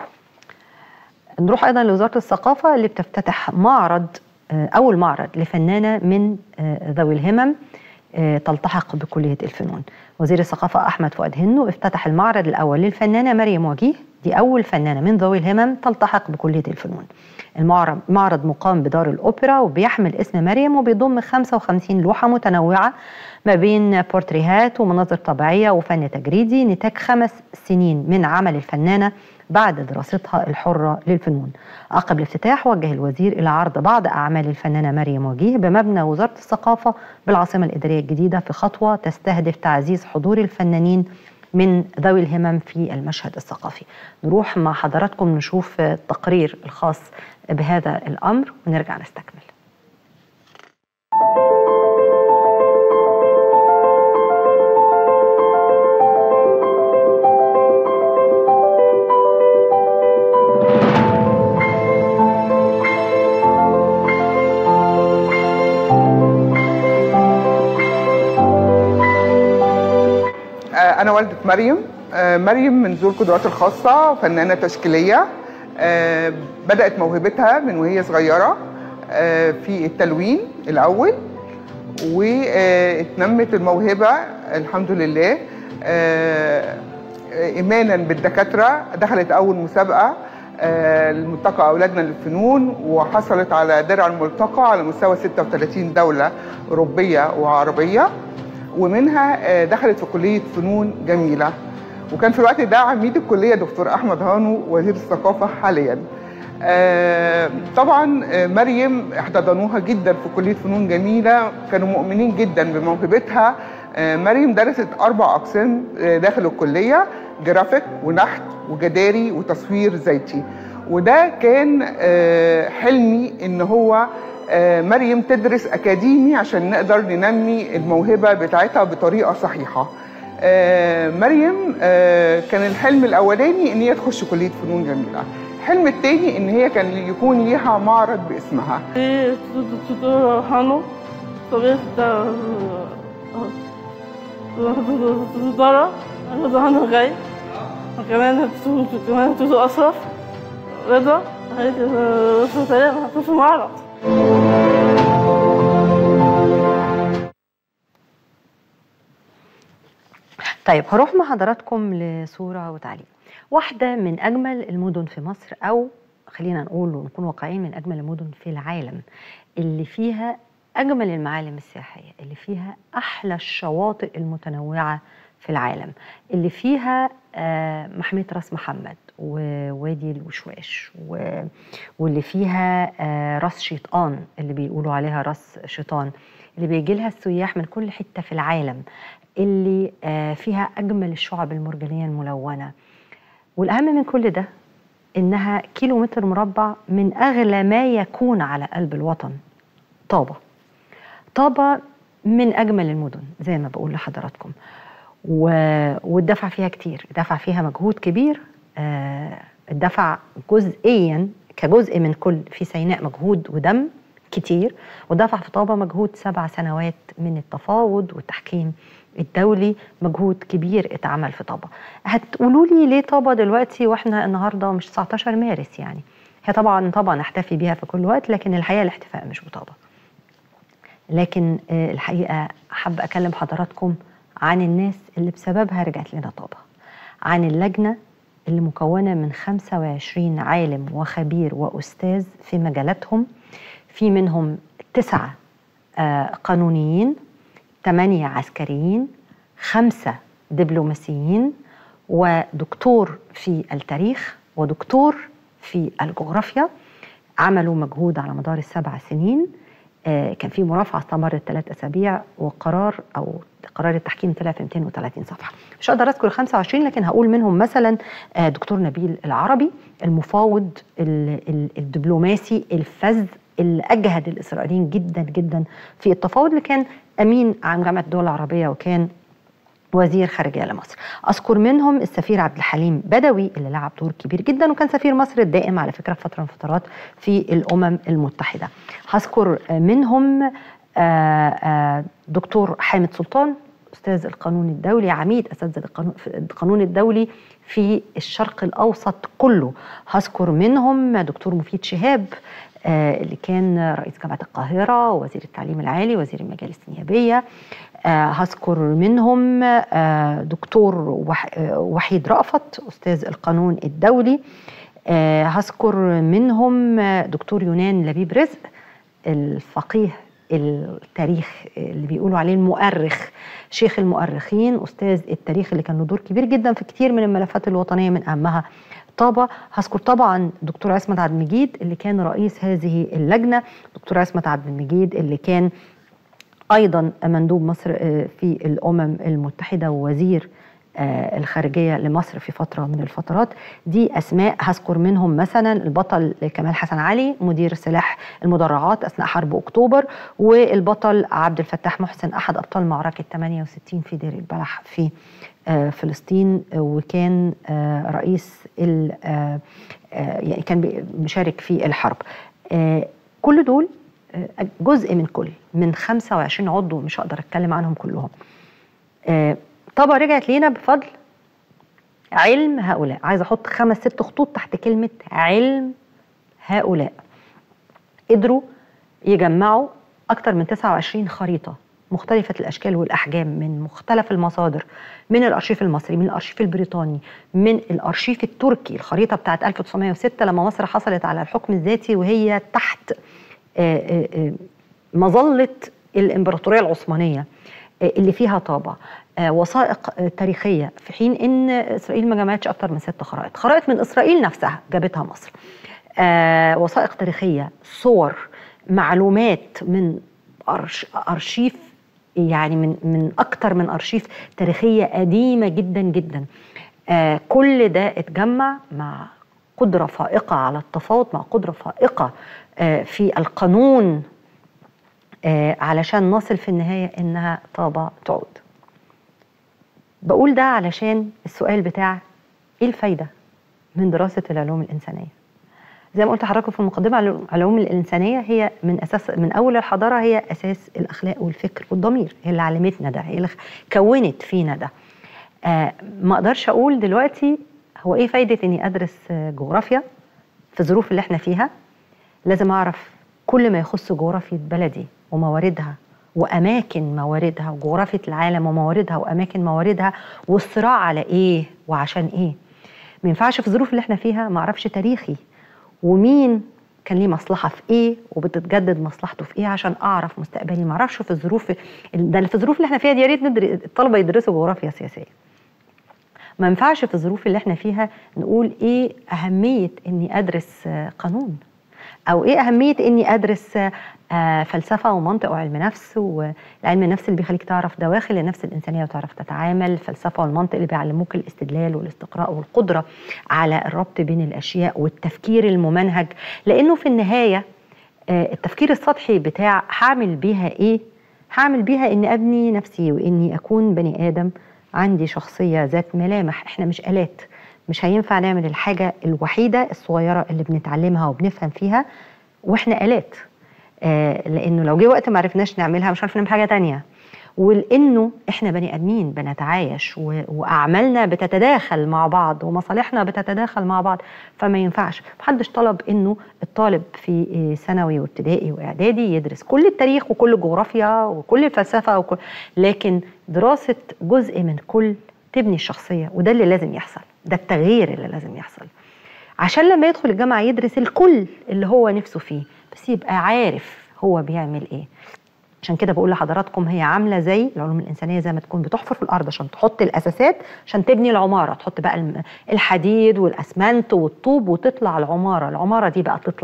نروح أيضا لوزارة الثقافة اللي بتفتتح معرض، أول معرض لفنانة من ذوي الهمم تلتحق بكلية الفنون. وزير الثقافة أحمد فؤاد هنو افتتح المعرض الأول للفنانة مريم وجيه، دي أول فنانة من ذوي الهمم تلتحق بكلية الفنون. المعرض مقام بدار الأوبرا وبيحمل اسم مريم وبيضم خمسة وخمسين لوحة متنوعة ما بين بورتريهات ومناظر طبيعية وفن تجريدي، نتاج خمس سنين من عمل الفنانة بعد دراستها الحرة للفنون. عقب الافتتاح وجه الوزير إلى عرض بعض أعمال الفنانة مريم وجيه بمبنى وزارة الثقافة بالعاصمة الإدارية الجديدة في خطوة تستهدف تعزيز حضور الفنانين من ذوي الهمم في المشهد الثقافي. نروح مع حضراتكم نشوف التقرير الخاص بهذا الأمر ونرجع نستكمل. أنا والدة مريم. مريم من ذو القدرات الخاصة، فنانة تشكيلية. بدأت موهبتها من وهي صغيرة في التلوين الأول، واتنمت الموهبة الحمد لله. إيمانا بالدكاترة دخلت أول مسابقة الملتقى أولادنا للفنون، وحصلت على درع الملتقى على مستوى ستة وثلاثين دولة أوروبية وعربية، ومنها دخلت في كلية فنون جميلة. وكان في الوقت ده عميد الكلية دكتور أحمد هانو وزير الثقافة حاليا. طبعا مريم احتضنوها جدا في كلية فنون جميلة، كانوا مؤمنين جدا بموهبتها. مريم درست أربع أقسام داخل الكلية: جرافيك ونحت وجداري وتصوير زيتي. وده كان حلمي إن هو مريم تدرس أكاديمي عشان نقدر ننمي الموهبة بتاعتها بطريقة صحيحة. مريم كان الحلم الأولاني إن هي تخش كلية فنون جميلة. الحلم الثاني إن هي كان يكون ليها معرض باسمها. كمان كمان تدو أشرف رضا هيك في معرض. طيب هروح مع حضراتكم لصورة وتعليق. واحدة من أجمل المدن في مصر، أو خلينا نقول ونكون واقعيين من أجمل المدن في العالم، اللي فيها أجمل المعالم السياحية، اللي فيها أحلى الشواطئ المتنوعة في العالم، اللي فيها محمية راس محمد ووادي الوشواش، واللي فيها راس شيطان اللي بيقولوا عليها راس شيطان، اللي بيجي لها السياح من كل حتة في العالم، اللي فيها أجمل الشعب المرجانية الملونة. والأهم من كل ده إنها كيلو متر مربع من أغلى ما يكون على قلب الوطن، طابة. طابة من أجمل المدن زي ما بقول لحضراتكم، والدفع فيها كتير، دفع فيها مجهود كبير. الدفع جزئيا كجزء من كل في سيناء مجهود ودم كتير، ودفع في طابة مجهود سبع سنوات من التفاوض والتحكيم الدولي، مجهود كبير اتعمل في طابة. هتقولوا لي ليه طابة دلوقتي واحنا النهارده مش تسعتاشر مارس؟ يعني هي طبعا طبعا نحتفي بيها في كل وقت، لكن الحقيقة الاحتفاء مش بطابة. لكن الحقيقة حابة أكلم حضراتكم عن الناس اللي بسببها رجعت لنا طابة، عن اللجنة اللي مكونة من خمسة وعشرين عالم وخبير وأستاذ في مجالاتهم، في منهم تسعة قانونيين، ثمانية عسكريين، خمسة دبلوماسيين، ودكتور في التاريخ ودكتور في الجغرافيا. عملوا مجهود على مدار السبع سنين آه كان في مرافعه استمرت ثلاث اسابيع، وقرار او قرار التحكيم طلع في مئتين وثلاثين صفحه. مش هقدر اذكر خمسة وعشرين، لكن هقول منهم مثلا آه دكتور نبيل العربي، المفاوض الدبلوماسي الفذ اللي اجهد الاسرائيليين جدا جدا في التفاوض، اللي كان امين عام جامعه الدول العربيه وكان وزير خارجيه لمصر. اذكر منهم السفير عبد الحليم بدوي اللي لعب دور كبير جدا، وكان سفير مصر الدائم على فكره في فتره من الفترات في الامم المتحده. هذكر منهم دكتور حامد سلطان، استاذ القانون الدولي، عميد اساتذه القانون الدولي في الشرق الاوسط كله. هذكر منهم دكتور مفيد شهاب اللي كان رئيس جامعه القاهره، وزير التعليم العالي، وزير المجالس النيابيه. هذكر منهم دكتور وحيد رأفت استاذ القانون الدولي. هذكر منهم دكتور يونان لبيب رزق، الفقيه التاريخ اللي بيقولوا عليه المؤرخ، شيخ المؤرخين، استاذ التاريخ اللي كان له دور كبير جدا في كتير من الملفات الوطنيه من اهمها طابة. هذكر طبعا دكتور عصمت عبد المجيد اللي كان رئيس هذه اللجنه، دكتور عصمت عبد المجيد اللي كان ايضا مندوب مصر في الامم المتحده ووزير الخارجيه لمصر في فتره من الفترات. دي اسماء. هذكر منهم مثلا البطل كمال حسن علي، مدير سلاح المدرعات اثناء حرب اكتوبر، والبطل عبد الفتاح محسن، احد ابطال معركه ثمانية وستين في دير البلح في فلسطين، وكان رئيس يعني كان مشارك في الحرب. كل دول جزء من كل من خمسة وعشرين عضو، مش هقدر اتكلم عنهم كلهم. طبعا رجعت لينا بفضل علم هؤلاء. عايزه احط خمس ست خطوط تحت كلمه علم هؤلاء. قدروا يجمعوا اكثر من تسعة وعشرين خريطه مختلفه الاشكال والاحجام من مختلف المصادر، من الارشيف المصري، من الارشيف البريطاني، من الارشيف التركي. الخريطه بتاعت ألف وتسعمائة وستة لما مصر حصلت على الحكم الذاتي وهي تحت مظله الامبراطوريه العثمانيه اللي فيها طابع. وثائق تاريخيه، في حين ان اسرائيل ما جمعتش اكتر من ست خرائط، خرائط من اسرائيل نفسها جابتها مصر. وثائق تاريخيه، صور، معلومات من أرش ارشيف، يعني من من اكتر من ارشيف تاريخيه قديمه جدا جدا. كل ده اتجمع مع قدره فائقه على التفاوض، مع قدره فائقه في القانون، علشان نصل في النهايه انها طابة تعود. بقول ده علشان السؤال بتاع ايه الفايده من دراسه العلوم الانسانيه؟ زي ما قلت لحضراتكم في المقدمه، العلوم الانسانيه هي من اساس، من اول الحضاره هي اساس الاخلاق والفكر والضمير، هي اللي علمتنا ده، هي اللي كونت فينا ده. آه ما اقدرش اقول دلوقتي هو ايه فايده اني ادرس جغرافيا في الظروف اللي احنا فيها. لازم اعرف كل ما يخص جغرافيا بلدي ومواردها واماكن مواردها، وجغرافيا العالم ومواردها واماكن مواردها، والصراع على ايه وعشان ايه. ما ينفعش في الظروف اللي احنا فيها ما اعرفش تاريخي ومين كان ليه مصلحه في ايه وبتتجدد مصلحته في ايه عشان اعرف مستقبلي. ما اعرفش في الظروف ده، في الظروف اللي احنا فيها دي يا ريت الطلبه يدرسوا جغرافيا سياسيه. ما ينفعش في الظروف اللي احنا فيها نقول ايه اهميه اني ادرس قانون، او ايه اهميه اني ادرس فلسفه ومنطق وعلم نفس. والعلم النفس اللي بيخليك تعرف دواخل النفس الانسانيه وتعرف تتعامل، الفلسفه والمنطق اللي بيعلموك الاستدلال والاستقراء والقدره على الربط بين الاشياء والتفكير الممنهج. لانه في النهايه التفكير السطحي بتاع هعمل بيها ايه، هعمل بيها اني ابني نفسي واني اكون بني ادم عندي شخصيه ذات ملامح. احنا مش آلات، مش هينفع نعمل الحاجه الوحيده الصغيره اللي بنتعلمها وبنفهم فيها واحنا آلات. آه لانه لو جه وقت ما عرفناش نعملها مش عارفين نعمل حاجه تانية. ولانه احنا بني ادمين بنتعايش واعمالنا بتتداخل مع بعض ومصالحنا بتتداخل مع بعض، فما ينفعش. محدش طلب انه الطالب في ثانوي وابتدائي واعدادي يدرس كل التاريخ وكل الجغرافيا وكل الفلسفه وكل، لكن دراسه جزء من كل تبني الشخصيه. وده اللي لازم يحصل، ده التغيير اللي لازم يحصل، عشان لما يدخل الجامعه يدرس الكل اللي هو نفسه فيه، بس يبقى عارف هو بيعمل ايه. عشان كده بقول لحضراتكم هي عامله زي العلوم الانسانيه، زي ما تكون بتحفر في الارض عشان تحط الاساسات عشان تبني العماره، تحط بقى الحديد والاسمنت والطوب وتطلع العماره. العماره دي بقى تطلع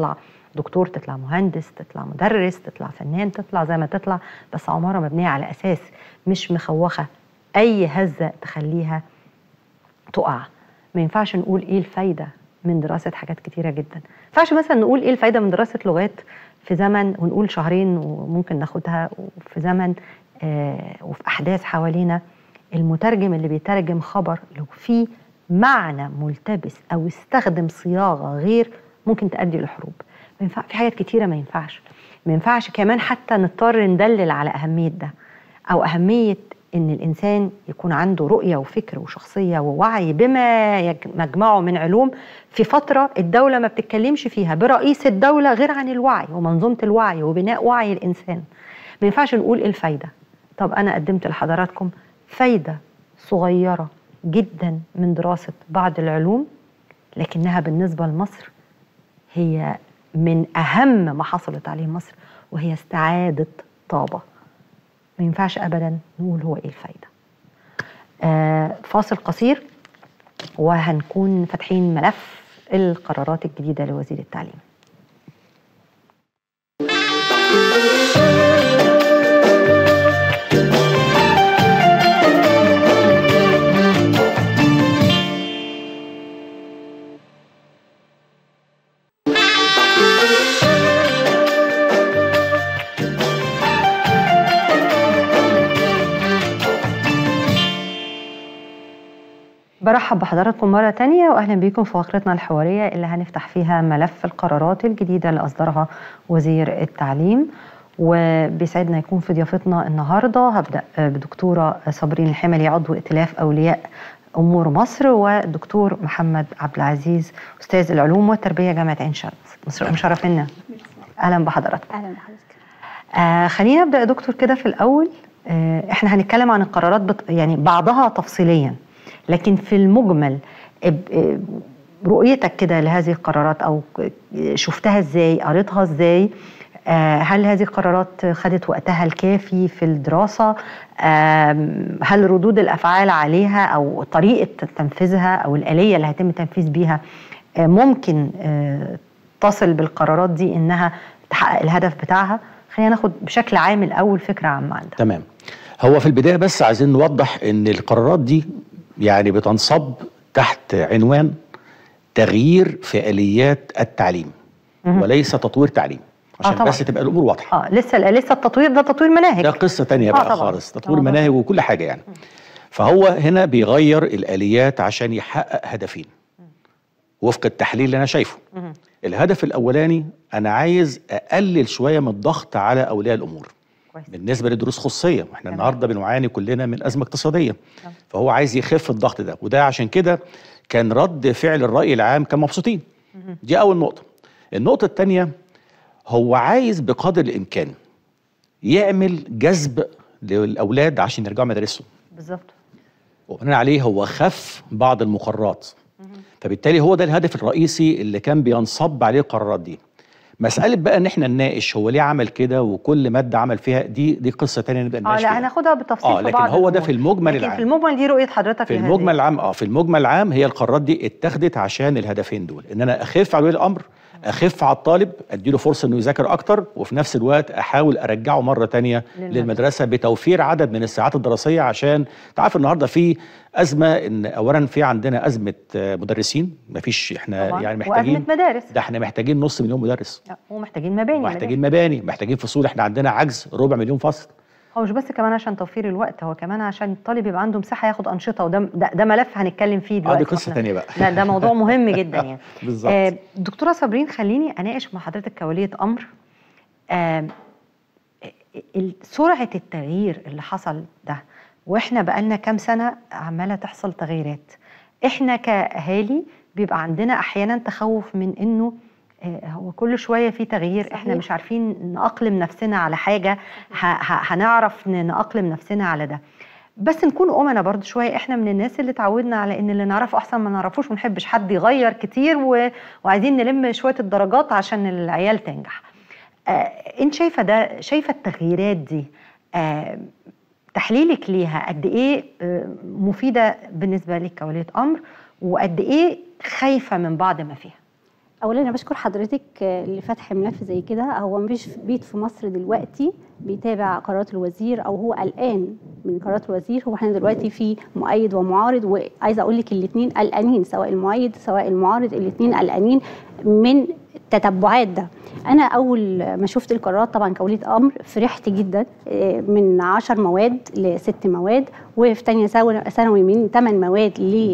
دكتور، تطلع مهندس، تطلع مدرس، تطلع فنان، تطلع زي ما تطلع، بس عماره مبنيه على اساس مش مخوخه اي هزه تخليها تقع. ما ينفعش نقول ايه الفايده من دراسه حاجات كتيره جدا. ما ينفعش مثلا نقول ايه الفايده من دراسه لغات في زمن ونقول شهرين وممكن ناخدها، وفي زمن آه وفي احداث حوالينا المترجم اللي بيترجم خبر لو فيه معنى ملتبس او استخدم صياغه غير ممكن تؤدي لحروب. ما ينفع في حاجات كتيره ما ينفعش. ما ينفعش كمان حتى نضطر ندلل على اهميه ده، او اهميه ان الانسان يكون عنده رؤيه وفكر وشخصيه ووعي بما يجمعه من علوم في فتره الدوله ما بتتكلمش فيها برئيس الدوله غير عن الوعي ومنظومه الوعي وبناء وعي الانسان. ما ينفعش نقول ايه الفايده. طب انا قدمت لحضراتكم فايده صغيره جدا من دراسه بعض العلوم، لكنها بالنسبه لمصر هي من اهم ما حصلت عليه مصر، وهي استعاده طابه. ما ينفعش ابدا نقول هو ايه الفايده. آه فاصل قصير وهنكون فاتحين ملف القرارات الجديده لوزير التعليم. برحب بحضراتكم مرة تانية وأهلا بكم في فقرتنا الحوارية اللي هنفتح فيها ملف القرارات الجديدة اللي أصدرها وزير التعليم. وبيسعدنا يكون في ضيافتنا النهاردة. هبدأ بدكتورة صابرين الحملي عضو ائتلاف أولياء أمور مصر، ودكتور محمد عبد العزيز أستاذ العلوم والتربية جامعة عين شمس. مصر مشرفينا. أهلا بحضرتك. أهلا بحضرتك. آه خلينا نبدأ يا دكتور كده في الأول. آه إحنا هنتكلم عن القرارات بط... يعني بعضها تفصيليا، لكن في المجمل رؤيتك كده لهذه القرارات، او شفتها ازاي، قريتها ازاي؟ هل هذه القرارات خدت وقتها الكافي في الدراسة؟ هل ردود الافعال عليها او طريقة تنفيذها او الآلية اللي هيتم التنفيذ بيها ممكن تصل بالقرارات دي انها تحقق الهدف بتاعها؟ خلينا ناخد بشكل عام الاول فكرة عامة عنها. تمام. هو في البداية بس عايزين نوضح ان القرارات دي يعني بتنصب تحت عنوان تغيير في آليات التعليم مم. وليس تطوير تعليم، عشان آه بس تبقى الامور واضحه. اه لسه لسه التطوير ده تطوير مناهج، ده قصه ثانيه بقى آه خالص، تطوير مناهج وكل حاجه يعني. مم. فهو هنا بيغير الآليات عشان يحقق هدفين وفق التحليل اللي انا شايفه. مم. الهدف الاولاني انا عايز اقلل شويه من الضغط على اولياء الامور كويس. بالنسبه لدروس خصوصيه، واحنا النهارده بنعاني كلنا من ازمه اقتصاديه. مم. فهو عايز يخف الضغط ده، وده عشان كده كان رد فعل الرأي العام كان مبسوطين. مم. دي اول نقطه. النقطه الثانيه هو عايز بقدر الامكان يعمل جذب للاولاد عشان يرجعوا مدارسهم بالظبط، وبناء عليه هو خف بعض المقررات. فبالتالي هو ده الهدف الرئيسي اللي كان بينصب عليه القرارات دي. مساله بقى ان احنا نناقش هو ليه عمل كده وكل ماده عمل فيها دي دي قصه ثانيه نبقى نناقش اه لا هناخدها بالتفصيل اه في لكن بعض هو ده في المجمل لكن العام. في المجمل دي رؤيه حضرتك في المجمل العام اه في المجمل العام هي القرارات دي اتخذت عشان الهدفين دول، ان انا اخف على ولي الامر، اخف على الطالب، اديله فرصه انه يذاكر اكتر، وفي نفس الوقت احاول ارجعه مره ثانيه للمدرسه بتوفير عدد من الساعات الدراسيه. عشان تعرف النهارده في ازمه، ان اولا في عندنا ازمه مدرسين، مفيش احنا طبعا. يعني محتاجين وازمه مدارس، ده احنا محتاجين نص مليون مدرس، ومحتاجين مباني محتاجين مباني محتاجين فصول، احنا عندنا عجز ربع مليون فصل. هو مش بس كمان عشان توفير الوقت، هو كمان عشان الطالب يبقى عنده مساحه ياخد انشطه، وده ده, ده ملف هنتكلم فيه دلوقتي. اه دي قصه ثانيه بقى. لا ده موضوع مهم جدا يعني. بالظبط. آه دكتوره صابرين، خليني اناقش مع حضرتك كوليه امر آه سرعه التغيير اللي حصل ده، واحنا بقالنا كام سنه عماله تحصل تغييرات. احنا كاهالي بيبقى عندنا احيانا تخوف من انه هو كل شوية في تغيير. صحيح. احنا مش عارفين نأقلم نفسنا على حاجة، هنعرف نأقلم نفسنا على ده. بس نكون أمنا برضو شوية، احنا من الناس اللي تعودنا على ان اللي نعرفه احسن ما نعرفوش، ونحبش حد يغير كتير و... وعايزين نلم شوية الدرجات عشان العيال تنجح. آه انت شايفة ده، شايفة التغييرات دي آه تحليلك ليها قد ايه آه مفيدة بالنسبة لك كولية أمر، وقد ايه خايفة من بعض ما فيها؟ اولا انا بشكر حضرتك لفتح ملف زي كده. هو مفيش بيت في مصر دلوقتي بيتابع قرارات الوزير او هو قلقان من قرارات الوزير. هو احنا دلوقتي في مؤيد ومعارض، وعايزه اقول لك الاثنين قلقانين، سواء المؤيد سواء المعارض، الاثنين قلقانين من التتبعات ده. انا اول ما شفت القرارات طبعا كولية امر فرحت جدا، من عشر مواد لست مواد، وفي ثانيه ثانوي من ثمان مواد ل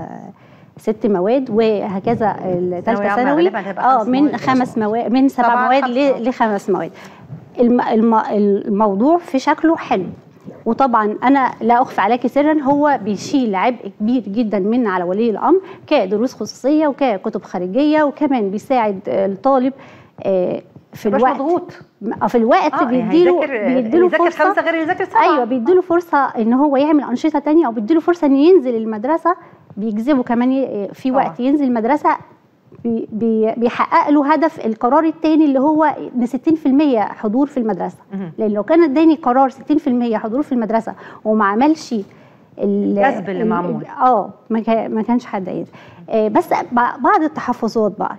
ست مواد، وهكذا الثالثه ثانوي اه من خمس مواد من سبع مواد لخمس مواد. الم الم الموضوع في شكله حلو، وطبعا انا لا اخفي عليكي سرا هو بيشيل عبء كبير جدا من على ولي الامر كدروس خصوصيه وككتب خارجيه، وكمان بيساعد الطالب في الوقت مضغوط في الوقت آه بيديله بيديله فرصه خمسه غير يذاكر سبعه. ايوه بيديله فرصه ان هو يعمل انشطه ثانيه، او بيديله فرصه ان ينزل المدرسه، بيجذبه كمان في وقت آه. ينزل المدرسه، بي بي بيحقق له هدف القرار الثاني اللي هو ن ستين في المية حضور في المدرسه. لان لو كان اداني قرار ستين في المية حضور في المدرسه وما عملش الجذب اللي معمول اه ما كانش حد قادر. آه بس بعض التحفظات بقى،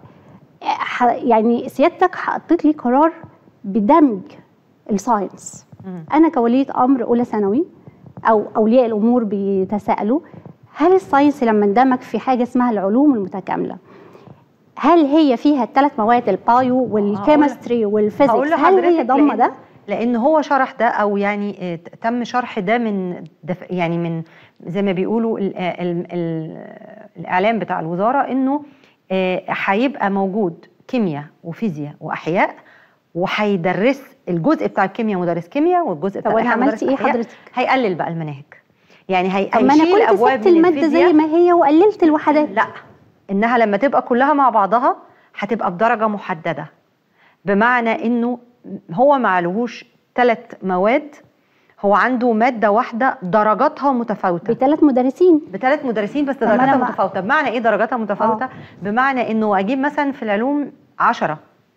يعني سيادتك حطيت لي قرار بدمج الساينس. انا كولية امر اولى ثانوي او اولياء الامور بيتساءلوا هل الساينس لما اندمج في حاجه اسمها العلوم المتكامله، هل هي فيها الثلاث مواد البايو والكيمستري والفيزيكس، هل هي ضمه ده؟ لان هو شرح ده، او يعني تم شرح ده من يعني من زي ما بيقولوا ال ال ال الاعلام بتاع الوزاره، انه هيبقى موجود كيمياء وفيزياء واحياء، وهيدرس الجزء بتاع الكيمياء مدرس كيمياء، والجزء بتاع الاحياء مدرس احياء. عملتي ايه حضرتك؟ هيقلل بقى المناهج، يعني هيشيل ابواب من الفيزياء. اما انا كنت سبت الماده زي ما هي وقللت الوحدات. لا، انها لما تبقى كلها مع بعضها هتبقى بدرجه محدده، بمعنى انه هو ما عليهوش ثلاث مواد، هو عنده ماده واحده درجاتها متفاوته بثلاث مدرسين بثلاث مدرسين بس درجاتها متفاوته. بمعنى ايه درجاتها متفاوته؟ آه. بمعنى انه اجيب مثلا في العلوم عشرة،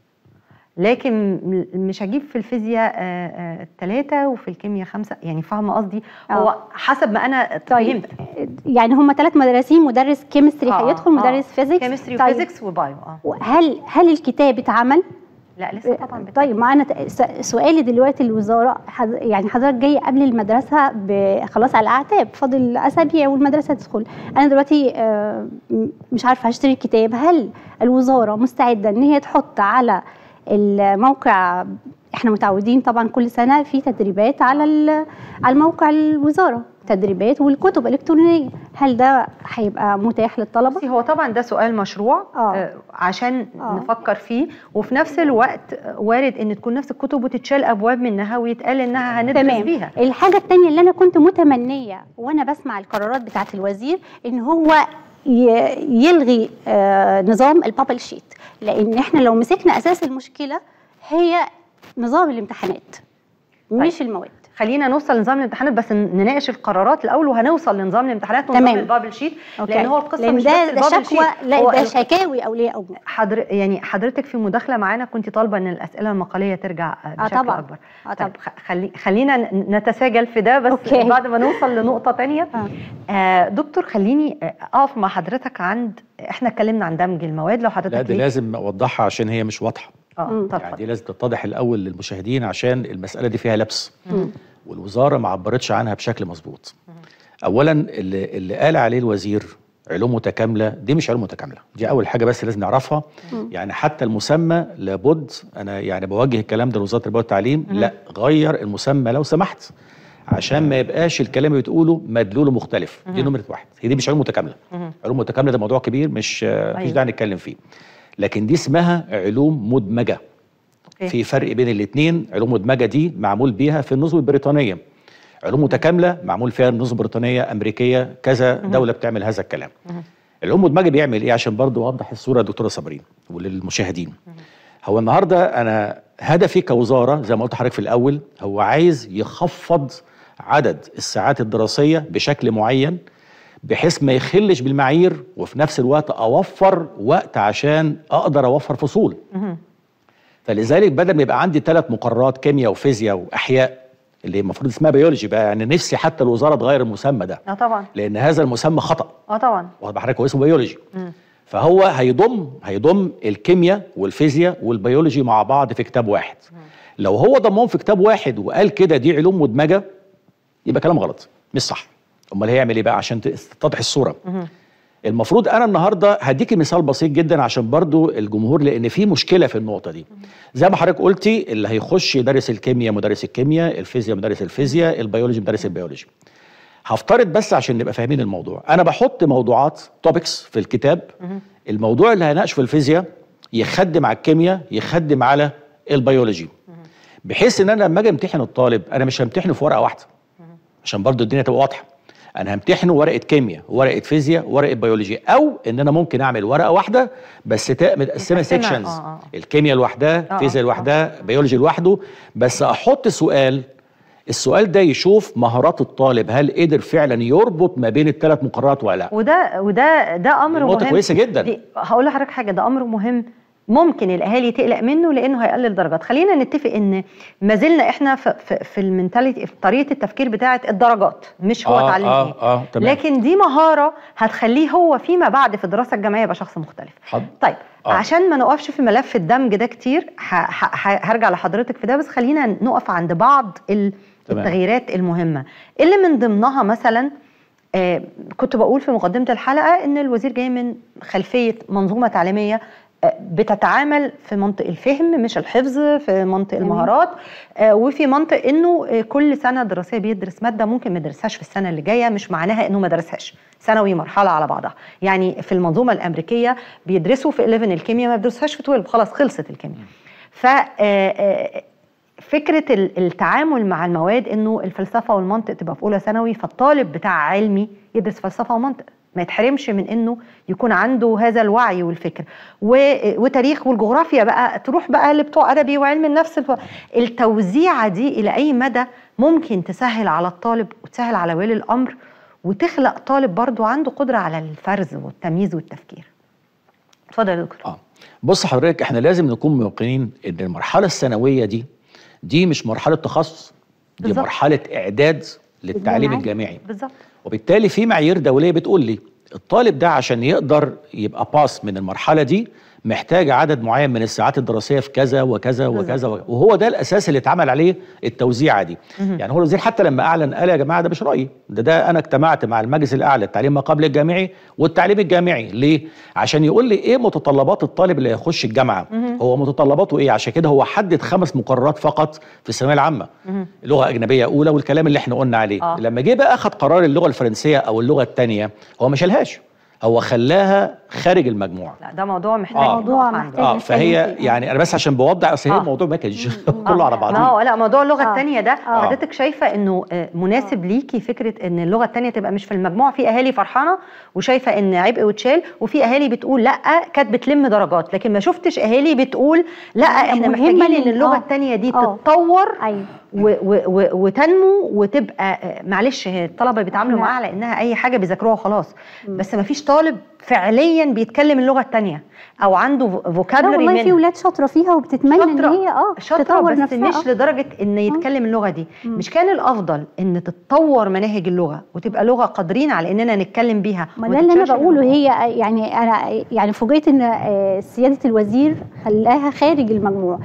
لكن مش هجيب في الفيزياء ثلاثة وفي الكيمياء خمسة، يعني فاهمه قصدي؟ هو حسب ما انا طيب يعني هم ثلاث مدرسين، مدرس كيمستري آه هيدخل، مدرس آه فيزيكس كيمستري طيب. وفيزيكس وبايو. اه هل هل الكتاب اتعمل؟ لا لسه طبعا بتاعي. طيب ما انا سؤالي دلوقتي الوزاره، يعني حضرتك جايه قبل المدرسه خلاص على الاعتاب، فاضل اسابيع والمدرسه تدخل. انا دلوقتي مش عارفه هشتري الكتاب، هل الوزاره مستعده ان هي تحط على الموقع، احنا متعودين طبعا كل سنه في تدريبات على على الموقع الوزاره، تدريبات والكتب الالكترونيه، هل ده هيبقى متاح للطلبه؟ هو طبعا ده سؤال مشروع آه. آه عشان آه. نفكر فيه، وفي نفس الوقت وارد ان تكون نفس الكتب وتتشال ابواب منها ويتقال انها هندرس بيها. الحاجه الثانيه اللي انا كنت متمنيه وانا بسمع القرارات بتاعه الوزير ان هو يلغي آه نظام البابل شيت، لان احنا لو مسكنا اساس المشكله هي نظام الامتحانات مش طيب. المواد. خلينا نوصل لنظام الامتحانات، بس نناقش القرارات الاول وهنوصل لنظام الامتحانات ونظام البابل شيت. أوكي. لان هو القصه مش ده بس البابل شيت، لا ده شكاوي اولياء امور. حضر يعني حضرتك في مداخله معانا كنت طالبه ان الاسئله المقاليه ترجع بشكل آه طبعا. اكبر. اه طبعا. طيب خلي خلينا نتساجل في ده، بس أوكي. بعد ما نوصل لنقطه ثانيه آه. آه دكتور خليني اقف مع حضرتك عند، احنا اتكلمنا عن دمج المواد، لو حضرتك لا دي لازم اوضحها عشان هي مش واضحه. اه يعني دي لازم تتضح الاول للمشاهدين عشان المساله دي فيها لبس. مم. والوزاره ما عبرتش عنها بشكل مظبوط. اولا اللي, اللي قال عليه الوزير علوم متكامله، دي مش علوم متكامله، دي اول حاجه بس لازم نعرفها. مم. يعني حتى المسمى لابد، انا يعني بوجه الكلام ده لوزاره التربيه والتعليم، مم. لا غير المسمى لو سمحت، عشان ما يبقاش الكلام اللي بتقوله مدلوله مختلف. مم. دي نمره واحد، هي دي مش علوم متكامله. مم. علوم متكامله ده موضوع كبير، مش أيوه. مفيش داعي نتكلم فيه، لكن دي اسمها علوم مدمجه. إيه؟ في فرق بين الاثنين. علوم مدمجه دي معمول بيها في النظم البريطانيه، علوم متكامله معمول فيها النظم البريطانيه، امريكيه، كذا دوله بتعمل هذا الكلام. العلوم المدمجه بيعمل ايه عشان برضو اوضح الصوره يا دكتوره صابرين وللمشاهدين؟ هو النهارده انا هدفي كوزاره زي ما قلت لحضرتك في الاول، هو عايز يخفض عدد الساعات الدراسيه بشكل معين بحيث ما يخلش بالمعايير، وفي نفس الوقت اوفر وقت عشان اقدر اوفر فصول. فلذلك بدل ما يبقى عندي ثلاث مقررات كيمياء وفيزياء واحياء اللي المفروض اسمها بيولوجي بقى، يعني نفسي حتى الوزاره تغير المسمى ده. اه طبعا. لان هذا المسمى خطا. اه طبعا. واخد حضرتك، هو اسمه بيولوجي. مم. فهو هيضم هيضم الكيمياء والفيزياء والبيولوجي مع بعض في كتاب واحد. لو هو ضمهم في كتاب واحد وقال كده دي علوم مدمجه يبقى كلام غلط مش صح. امال هيعمل ايه بقى عشان تتضح الصوره؟ المفروض انا النهارده هديكي مثال بسيط جدا عشان برضو الجمهور، لان في مشكله في النقطه دي. زي ما حضرتك قلتي اللي هيخش يدرس الكيمياء مدرس الكيمياء، الفيزياء مدرس الفيزياء، البيولوجي مدرس البيولوجي. هفترض بس عشان نبقى فاهمين الموضوع، انا بحط موضوعات توبكس في الكتاب. الموضوع اللي هناقشه في الفيزياء يخدم على الكيمياء يخدم على البيولوجي، بحيث ان انا لما اجي امتحن الطالب انا مش همتحنه في ورقه واحده عشان برضو الدنيا تبقى واضحه. انا همتحنه ورقه كيمياء ورقه فيزياء ورقه بيولوجي، او ان انا ممكن اعمل ورقه واحده بس متقسمه سيكشنز، الكيمياء لوحدها، فيزياء لوحدها، بيولوجي لوحده، بس احط سؤال. السؤال ده يشوف مهارات الطالب، هل قدر فعلا يربط ما بين الثلاث مقررات ولا لا. وده وده ده امر مهم. نقطه كويسه جدا. هقول لحضرتك حاجه، ده امر مهم ممكن الاهالي تقلق منه لانه هيقلل درجات. خلينا نتفق ان ما زلنا احنا في, في, في المنتاليتي، في طريقه التفكير بتاعه الدرجات، مش هو آه اتعلم آه ايه. آه تمام. لكن دي مهاره هتخليه هو فيما بعد في الدراسه الجامعيه يبقى شخص مختلف. حض. طيب آه. عشان ما نقفش في ملف الدمج ده كتير، هرجع لحضرتك في ده، بس خلينا نقف عند بعض التغييرات المهمه اللي من ضمنها مثلا آه كنت بقول في مقدمه الحلقه ان الوزير جاي من خلفيه منظومه تعليميه بتتعامل في منطق الفهم مش الحفظ، في منطق المهارات، آه وفي منطق انه آه كل سنه دراسيه بيدرس ماده ممكن ما يدرسهاش في السنه اللي جايه، مش معناها انه ما درسهاش، ثانوي مرحله على بعضها. يعني في المنظومه الامريكيه بيدرسوا في إحداشر الكيمياء ما بيدرسوهاش في اثناشر، خلاص خلصت الكيمياء. ف فكره التعامل مع المواد انه الفلسفه والمنطق تبقى في اولى ثانوي، فالطالب بتاع علمي يدرس فلسفه ومنطق، ما يتحرمش من انه يكون عنده هذا الوعي والفكر. وتاريخ والجغرافيا بقى تروح بقى لبتوع ادبي وعلم النفس. التوزيعه دي الى اي مدى ممكن تسهل على الطالب وتسهل على ولي الامر وتخلق طالب برضو عنده قدره على الفرز والتمييز والتفكير. اتفضل يا دكتور. اه بص حضرتك، احنا لازم نكون موقنين ان المرحله الثانويه دي دي مش مرحله تخصص، دي بالزبط. مرحله اعداد للتعليم الجامعي بالظبط. وبالتالي في معايير دوليه بتقول لي الطالب ده عشان يقدر يبقى باس من المرحله دي محتاج عدد معين من الساعات الدراسيه في كذا وكذا وكذا، وهو ده الاساس اللي اتعمل عليه التوزيعه دي. يعني هو الوزير حتى لما اعلن قال يا جماعه ده مش رايي، ده ده انا اجتمعت مع المجلس الاعلى للتعليم ما قبل الجامعي والتعليم الجامعي. ليه؟ عشان يقول لي ايه متطلبات الطالب اللي هيخش الجامعه، هو متطلباته ايه. عشان كده هو حدد خمس مقررات فقط في الثانويه العامه، لغه اجنبيه اولى والكلام اللي احنا قلنا عليه. آه. لما جه بقى اخذ قرار اللغه الفرنسيه او اللغه الثانيه هو ما شالهاش، هو خلاها خارج المجموع. لا ده موضوع محتاج آه. موضوع محتاج اه فهي يعني انا بس عشان بوضع اصل هي الموضوع باكج كله على بعضه. اه لا موضوع اللغه الثانيه ده آه. حضرتك شايفه انه مناسب آه. ليكي فكره ان اللغه الثانيه تبقى مش في المجموع؟ في اهالي فرحانه وشايفه ان عبء وتشال، وفي اهالي بتقول لا كانت بتلم درجات، لكن ما شفتش اهالي بتقول لا احنا محتاجين ان اللغه الثانيه دي آه. تتطور أيوه. و و و وتنمو وتبقى معلش الطلبه بيتعاملوا معاها على انها اي حاجه بيذاكروها وخلاص، بس ما فيش طالب فعليا بيتكلم اللغه الثانيه او عنده فوكابلري منها. والله في ولاد شاطره فيها وبتتمنى ان هي اه تطور بس نفسها. مش لدرجه ان يتكلم اللغه دي. مم. مش كان الافضل ان تتطور مناهج اللغه وتبقى لغه قادرين على اننا نتكلم بيها؟ ما ده اللي انا بقوله. هي يعني انا يعني فوجئت ان سياده الوزير خلاها خارج المجموع،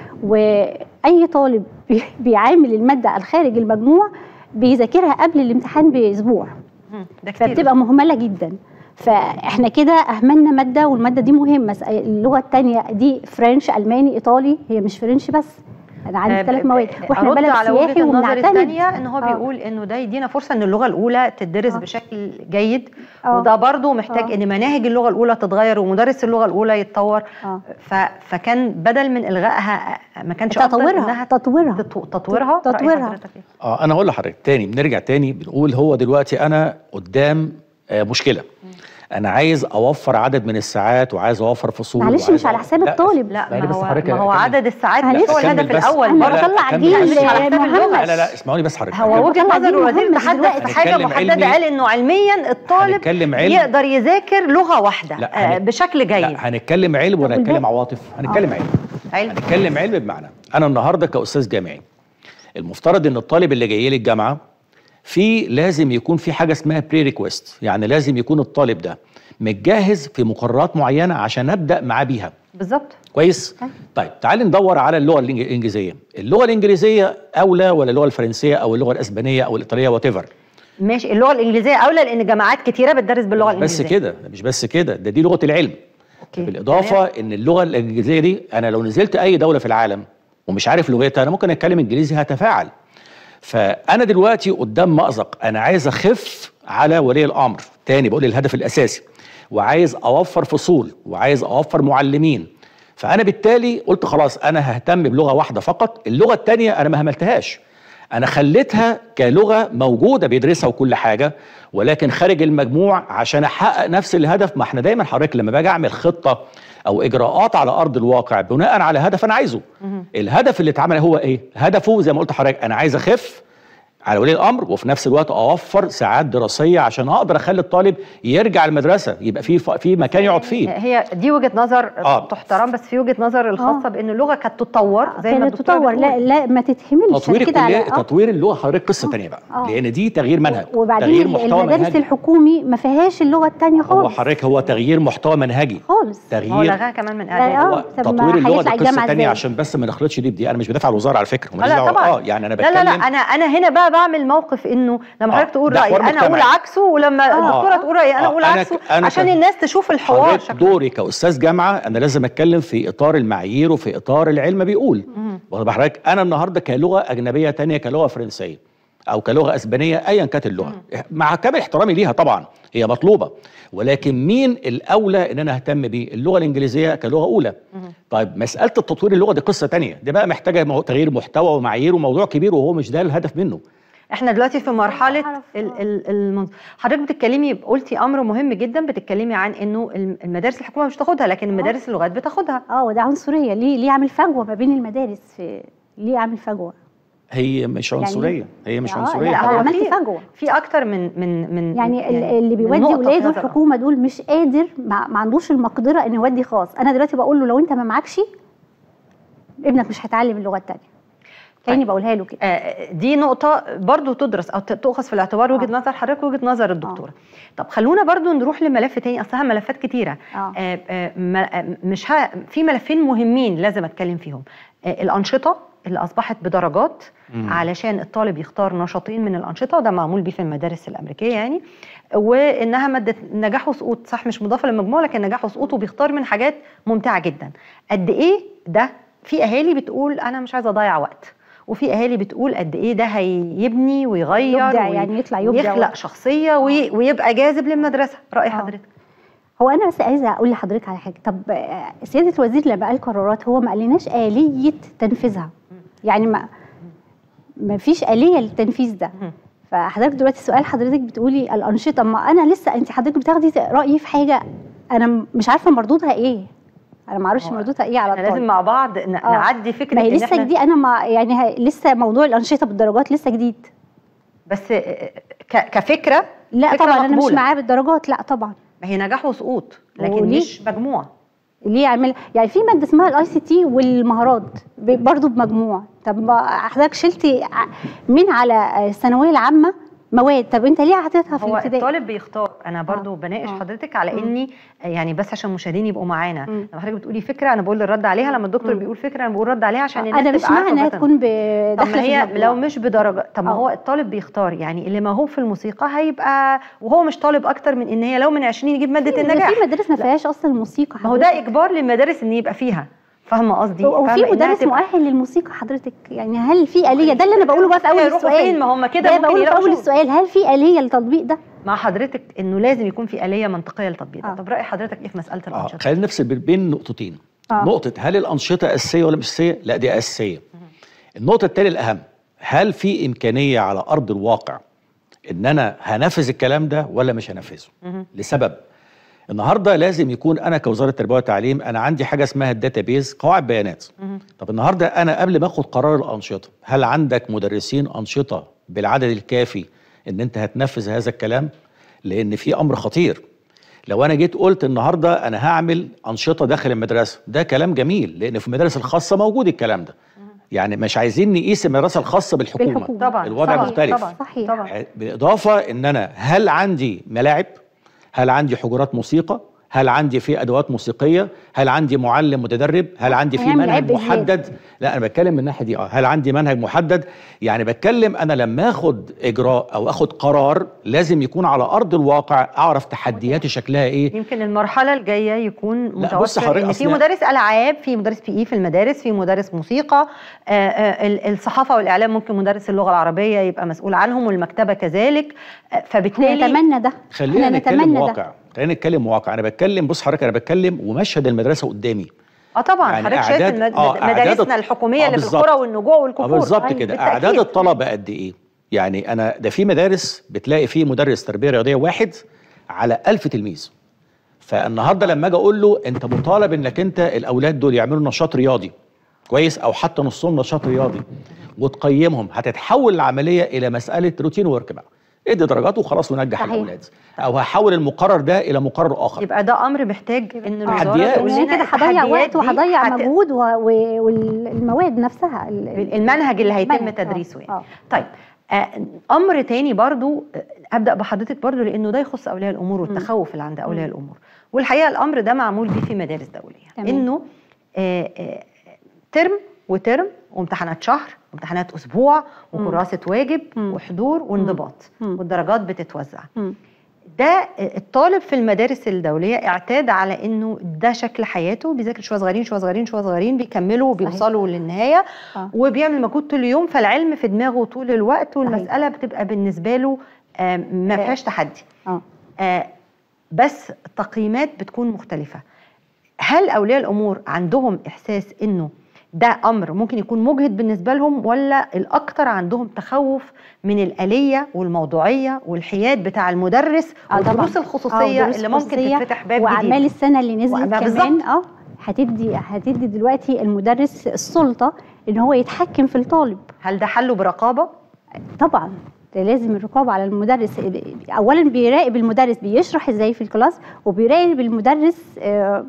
واي طالب بيعامل الماده الخارج المجموع بيذاكرها قبل الامتحان باسبوع، فبتبقى مهمله جدا. فاحنا كده اهملنا ماده، والماده دي مهمه. اللغه الثانيه دي فرنش، الماني، ايطالي، هي مش فرنش بس، انا عندي ثلاث مواد واحنا بلد سياحي وبنعتمد. الثانيه ان هو آه. بيقول انه ده يدينا فرصه ان اللغه الاولى تدرس آه. بشكل جيد آه. وده برضو محتاج آه. ان مناهج اللغه الاولى تتغير ومدرس اللغه الاولى يتطور. آه. فكان بدل من الغائها ما كانش تطورها تطورها تطورها تطورها اه انا هقول لحضرتك تاني، بنرجع تاني بنقول هو دلوقتي انا قدام آه مشكله. انا عايز اوفر عدد من الساعات وعايز اوفر فصول. معلش مش على حساب الطالب. لا ما هو, ما هو عدد الساعات مش هو الهدف الاول. برضه طلع جيل مهمش. لا لا اسمعوني بس حضرتك. هو وجهه نظر الوزير تحدث في حاجه محدده، قال انه علميا الطالب يقدر يذاكر لغه واحده آه بشكل جيد. لا هنتكلم علم ولا هنتكلم عواطف؟ هنتكلم علم. علم هنتكلم علم بمعنى انا النهارده كاستاذ جامعي المفترض ان الطالب اللي جاي لي الجامعه في لازم يكون في حاجه اسمها بري ريكويست، يعني لازم يكون الطالب ده متجهز في مقررات معينه عشان ابدا معاه بيها. بالظبط. كويس. طيب تعالي ندور على اللغه الانجليزيه. اللغه الانجليزيه اولى ولا اللغه الفرنسيه او اللغه الاسبانيه او الايطاليه وات ايفر؟ ماشي، اللغه الانجليزيه اولى لان جامعات كتيره بتدرس باللغه الانجليزيه. بس كده، مش بس كده، ده دي لغه العلم. أوكي. بالاضافه ان اللغه الانجليزيه دي انا لو نزلت اي دوله في العالم ومش عارف لغتها انا ممكن اتكلم انجليزي هتفاعل. فانا دلوقتي قدام مأزق، انا عايز اخف على ولي الامر، تاني بقول الهدف الاساسي، وعايز اوفر فصول وعايز اوفر معلمين. فانا بالتالي قلت خلاص انا ههتم بلغه واحده فقط، اللغه الثانيه انا ما هملتهاش، انا خليتها كلغه موجوده بيدرسها وكل حاجه، ولكن خارج المجموع عشان احقق نفس الهدف. ما احنا دايما حضرتك لما باجي اعمل خطه او اجراءات على ارض الواقع بناء على هدف انا عايزه، الهدف اللي اتعمل هو ايه؟ هدفه زي ما قلت لحضرتك انا عايز اخف على ولي الامر وفي نفس الوقت اوفر ساعات دراسيه عشان اقدر اخلي الطالب يرجع المدرسه يبقى في في مكان يقعد فيه. هي دي وجهه نظر آه. تحترم، بس في وجهه نظر الخاصه آه. بان اللغه كانت تتطور زي ما الدكتوره تتطور. لا لا ما تتحملش تطوير كده على آه. تطوير اللغه حضرتك قصه ثانيه بقى آه. لان دي تغيير منهج، وبعدين تغيير محتوى المدارس منهجي. الحكومي ما فيهاش اللغه الثانيه خالص. هو حضرتك هو تغيير محتوى منهجي خالص، تغيير هو لغاها كمان من اعدادي. تطوير اللغه دي قصه ثانيه عشان بس ما نخلطش دي بدي. انا مش بدافع عن الوزاره على فكره، لا طبعا اه يعني انا بتكلم لا لا لا انا انا هنا بقى بعمل موقف انه لما حضرتك آه. تقول رايي انا اقول عكسه، ولما آه. الدكتوره تقول رايي انا اقول آه. عكسه أنا عشان أنا الناس تشوف الحوار. دوري كاستاذ جامعه انا لازم اتكلم في اطار المعايير وفي اطار العلم بيقول. واخد بال حضرتك؟ انا النهارده كلغه اجنبيه ثانيه كلغه فرنسيه او كلغه اسبانيه ايا كانت اللغه، مم. مع كامل احترامي ليها طبعا هي مطلوبه، ولكن مين الاولى ان انا اهتم بيه؟ اللغه الانجليزيه كلغه اولى. مم. طيب مساله التطوير اللغه دي قصه ثانيه، دي بقى محتاجه تغيير محتوى ومعايير وموضوع كبير وهو مش ده الهدف منه. احنا دلوقتي في مرحله ال حضرتك بتتكلمي قلتي امر مهم جدا، بتتكلمي عن انه المدارس الحكومه مش بتاخدها لكن المدارس اللغات بتاخدها. اه وده عنصريه. ليه ليه عامل فجوه ما بين المدارس؟ في ليه عامل فجوه؟ هي مش عنصريه، يعني هي مش عنصريه. لا هو عملت فجوه في اكتر من من من يعني, يعني اللي بيودي ولاده الحكومه دول مش قادر، ما, ما عندوش المقدره ان يودي خاص. انا دلوقتي بقول له لو انت ما معكش ابنك مش هيتعلم اللغه الثانيه. تاني بقولها له كده. آه دي نقطة برضو تدرس أو تؤخذ في الاعتبار، وجهة نظر حضرتك وجهة نظر الدكتورة. آه. طب خلونا برضو نروح لملف تاني، أصلها ملفات كتيرة. آه. آه آه مش ها في ملفين مهمين لازم أتكلم فيهم. آه الأنشطة اللي أصبحت بدرجات مم. علشان الطالب يختار نشاطين من الأنشطة، وده معمول بيه في المدارس الأمريكية يعني، وإنها مادة نجاح وسقوط، صح مش مضافة للمجموع لكن نجاح وسقوط، وبيختار من حاجات ممتعة جدا. قد إيه ده؟ في أهالي بتقول أنا مش عايزة أضيع وقت، وفي اهالي بتقول قد ايه ده هيبني ويغير يبدع وي... يعني يطلع يبدع ويخلق شخصيه وي... ويبقى جاذب للمدرسه. راي آه. حضرتك؟ هو انا بس عايزه اقول لحضرتك على حاجه. طب سياده الوزير لما قال قرارات هو ما قالناش اليه تنفيذها، يعني ما ما فيش اليه للتنفيذ ده. فحضرتك دلوقتي سؤال حضرتك بتقولي الانشطه، ما انا لسه انت حضرتك بتاخدي رايي في حاجه انا مش عارفه مردودها ايه، انا ما اعرفش مردودها ايه على الطالب. لازم مع بعض نعدي فكره. ما هي لسه جديد، انا ما يعني لسه موضوع الانشطه بالدرجات لسه جديد، بس كفكره لا طبعا مقبولة. انا مش معاه بالدرجات، لا طبعا. ما هي نجاح وسقوط لكن مش مجموع. ليه يعمل يعني في ماده اسمها الاي سي تي والمهارات برضه بمجموع. طب حضرتك شلتي من على الثانويه العامه مواد، طب انت ليه حاططها في الابتدائي؟ هو الطالب بيختار. انا برضو آه. بناقش آه. حضرتك على اني يعني بس عشان المشاهدين يبقوا معانا، لما حضرتك بتقولي فكره انا بقول الرد عليها، لما الدكتور بيقول فكره انا بقول رد عليها عشان الناس انا مش معنى انها تكون داخله هي لو مش بدرجه. طب ما هو الطالب بيختار، يعني اللي ما هو في الموسيقى هيبقى وهو مش طالب اكتر من ان هي لو من عشرين يجيب ماده النجاح. في مدارس ما فيهاش اصلا الموسيقى، ما هو ده اجبار للمدارس ان يبقى فيها، فاهمه قصدي؟ وفي مدرس مؤهل للموسيقى حضرتك، يعني هل في آلية؟ ده اللي انا بقوله بقى في اول السؤال. ما هم كده ممكن يروحوا في اول السؤال، هل في آلية للتطبيق ده؟ مع حضرتك انه لازم يكون في آلية منطقيه للتطبيق ده. آه. طب راي حضرتك ايه في مساله الانشطه؟ آه. خلينا نفصل بين نقطتين. آه. نقطه هل الانشطه اساسيه ولا مش اساسيه؟ لا دي اساسيه. النقطه الثانيه الاهم، هل في امكانيه على ارض الواقع ان انا هنفذ الكلام ده ولا مش هنفذه؟ لسبب النهارده لازم يكون انا كوزاره التربيه والتعليم انا عندي حاجه اسمها الداتابيز، قواعد بيانات. طب النهارده انا قبل ما اخد قرار الانشطه، هل عندك مدرسين انشطه بالعدد الكافي ان انت هتنفذ هذا الكلام؟ لان في امر خطير. لو انا جيت قلت النهارده انا هعمل انشطه داخل المدرسه، ده كلام جميل لان في المدارس الخاصه موجود الكلام ده. يعني مش عايزين نقيس المدرسه الخاصه بالحكومه, بالحكومة. طبعا الوضع طبعا مختلف. طبعا صحيح. طبعا. بالاضافه ان انا هل عندي ملاعب، هل عندي حجرات موسيقى، هل عندي في ادوات موسيقيه، هل عندي معلم متدرب، هل عندي في هيعمل منهج عبء محدد؟ لا انا بتكلم من الناحيه دي اه هل عندي منهج محدد؟ يعني بتكلم انا لما اخد اجراء او اخد قرار لازم يكون على ارض الواقع، اعرف تحدياتي شكلها ايه. يمكن المرحله الجايه يكون لا بص متوفر حضرتك ان في أصل- مدرس العاب، في مدرس بي اي في المدارس، في مدرس موسيقى، آه، آه، ال- الصحافه والاعلام ممكن مدرس اللغه العربيه يبقى مسؤول عنهم، والمكتبه كذلك. آه، فبالتالي نتمنى ده. خلينا احنا نتكلم نتمنى واقع، ده. خلينا نتكلم واقع. انا بتكلم بص حضرتك انا بتكلم ومشهد المدرسه قدامي. اه طبعا يعني حضرتك شايف أعداد- المد- آه، أعداد مدارسنا الط- الحكوميه آه، اللي في بالظبط. القرى والنجوع اه والكفور. بالظبط أيوة، كده. بالتأكيد. اعداد الطلبه قد ايه؟ يعني انا ده في مدارس بتلاقي فيه مدرس تربيه رياضيه واحد على ألف تلميذ. فالنهارده لما اجي اقول له انت مطالب انك انت الاولاد دول يعملوا نشاط رياضي كويس او حتى نصهم نشاط رياضي وتقيمهم، هتتحول العمليه الى مساله روتين ورك بقى، ادي درجات وخلاص ونجح صحيح. الاولاد، او هحول المقرر ده الى مقرر اخر. يبقى ده امر محتاج ان الوزاره تحديات. تقول لان لنا كده هضيع التحديات وقت دي وهضيع هت- مجهود و- و- والمواد نفسها ال- المنهج اللي هيتم المنهج. تدريسه آه. يعني. آه. طيب آه، امر تاني برضو، آه، ابدا بحضرتك برضو لانه ده يخص اولياء الامور والتخوف اللي عند اولياء الامور. والحقيقه الامر ده معمول بيه في مدارس دوليه، تمام. انه آه، آه، ترم وترم وامتحانات شهر وامتحانات اسبوع وكراسه واجب مم. وحضور وانضباط، مم. والدرجات بتتوزع. مم. ده الطالب في المدارس الدوليه اعتاد على انه ده شكل حياته، بيذاكر شويه صغيرين شويه صغيرين شويه صغيرين، بيكملوا وبيوصلوا للنهايه، آه. وبيعمل مجهود طول اليوم، فالعلم في دماغه طول الوقت، والمساله بتبقى بالنسبه له آه، ما فيهاش تحدي. اه آه، بس التقييمات بتكون مختلفه. هل اولياء الامور عندهم احساس انه ده امر ممكن يكون مجهد بالنسبه لهم، ولا الاكثر عندهم تخوف من الاليه والموضوعيه والحياد بتاع المدرس آه والدروس طبعاً. الخصوصيه آه، دروس اللي ممكن خصوصية تتفتح باب واعمال جديد؟ السنه اللي نزلت وأعمال- كمان بالظبط. اه هتدي هتدي دلوقتي المدرس السلطه ان هو يتحكم في الطالب. هل ده حله برقابه؟ طبعا ده لازم الرقابه على المدرس. اولا بيراقب المدرس بيشرح ازاي في الكلاس، وبيراقب المدرس آه،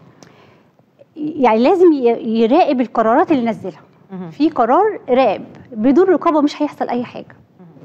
يعني لازم ي- يراقب القرارات اللي نزلها. في قرار راقب، بدون رقابه مش هيحصل اي حاجه.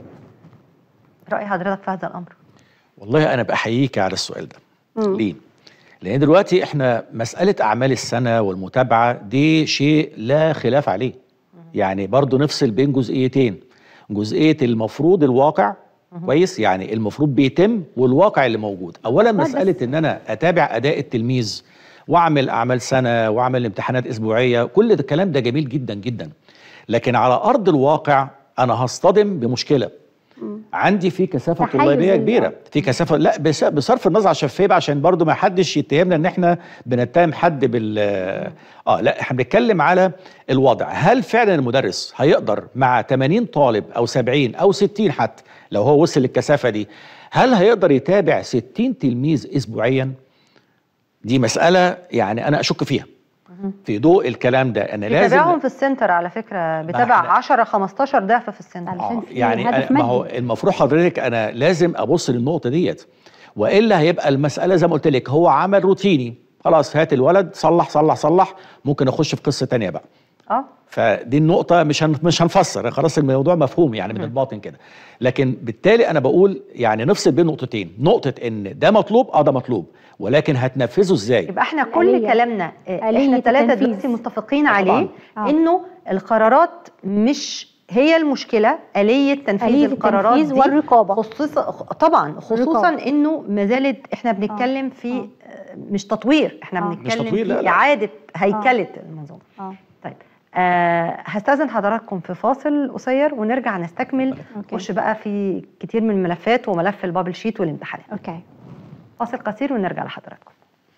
راي حضرتك في هذا الامر؟ والله انا بحييك على السؤال ده. مم. ليه؟ لان دلوقتي احنا مساله اعمال السنه والمتابعه دي شيء لا خلاف عليه. يعني برضو نفصل بين جزئيتين، جزئيه المفروض الواقع كويس، يعني المفروض بيتم والواقع اللي موجود. اولا مساله ان انا اتابع اداء التلميذ واعمل اعمال سنه واعمل امتحانات اسبوعيه، كل ده الكلام ده جميل جدا جدا، لكن على ارض الواقع انا هصطدم بمشكله. عندي في كثافه تحيز طلابيه ال- كبيره، في كثافه، لا بس- بصرف النظر عن الشفافيه عشان برضو ما حدش يتهمنا ان احنا بنتهم حد بال اه لا احنا بنتكلم على الوضع. هل فعلا المدرس هيقدر مع ثمانين طالب او سبعين او ستين حتى لو هو وصل للكثافه دي، هل هيقدر يتابع ستين تلميذ اسبوعيا؟ دي مساله يعني انا اشك فيها. في ضوء الكلام ده انا لازم بيتابعهم في السنتر على فكره، بيتابع إحنا- عشرة خمستاشر ضعف في السنتر. علشان آه في يعني هدف أنا- ما هو مادي. المفروض حضرتك انا لازم ابص للنقطه ديت، والا هيبقى المساله زي ما قلت لك هو عمل روتيني، خلاص هات الولد صلح صلح صلح، ممكن اخش في قصه تانية بقى. اه فدي النقطة مش هن مش هنفسر، خلاص الموضوع مفهوم يعني من الباطن كده. لكن بالتالي أنا بقول يعني نفصل بين نقطتين، نقطة إن ده مطلوب أه ده مطلوب، ولكن هتنفذه إزاي؟ يبقى احنا كل آلية. كلامنا آه، آلية احنا ثلاثه التنفيذ. دلوقتي متفقين آه عليه طبعاً. آه. انه القرارات مش هي المشكله، آلية تنفيذ آلية القرارات التنفيذ دي والرقابة. خصوصا طبعا خصوصا الرقابة. انه ما زالت احنا بنتكلم في آه. آه، مش تطوير، احنا آه. بنتكلم مش تطوير، في لا، لا. اعاده هيكله المنظومه. اه طيب آه هستاذن حضراتكم في فاصل قصير ونرجع نستكمل، أوكي. نخش بقى في كتير من الملفات وملف البابل شيت والامتحانات. اوكي. فاصل قصير ونرجع لحضراتكم.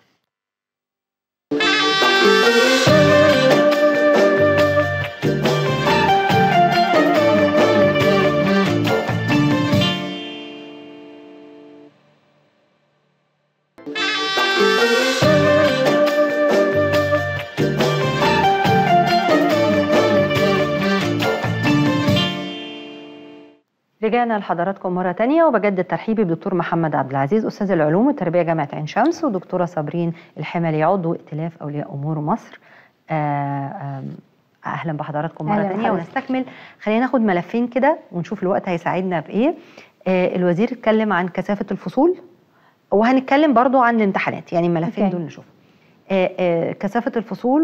رجعنا لحضراتكم مرة تانية، وبجدد ترحيبي بدكتور محمد عبد العزيز أستاذ العلوم والتربية جامعة عين شمس، ودكتورة صابرين الحملي عضو ائتلاف أولياء أمور مصر. آه، آه، اهلا بحضراتكم مره ثانيه ونستكمل. خلينا ناخد ملفين كده ونشوف الوقت هيساعدنا بايه. آه الوزير اتكلم عن كثافه الفصول وهنتكلم برضو عن الامتحانات، يعني الملفين دول نشوف. آه آه كثافه الفصول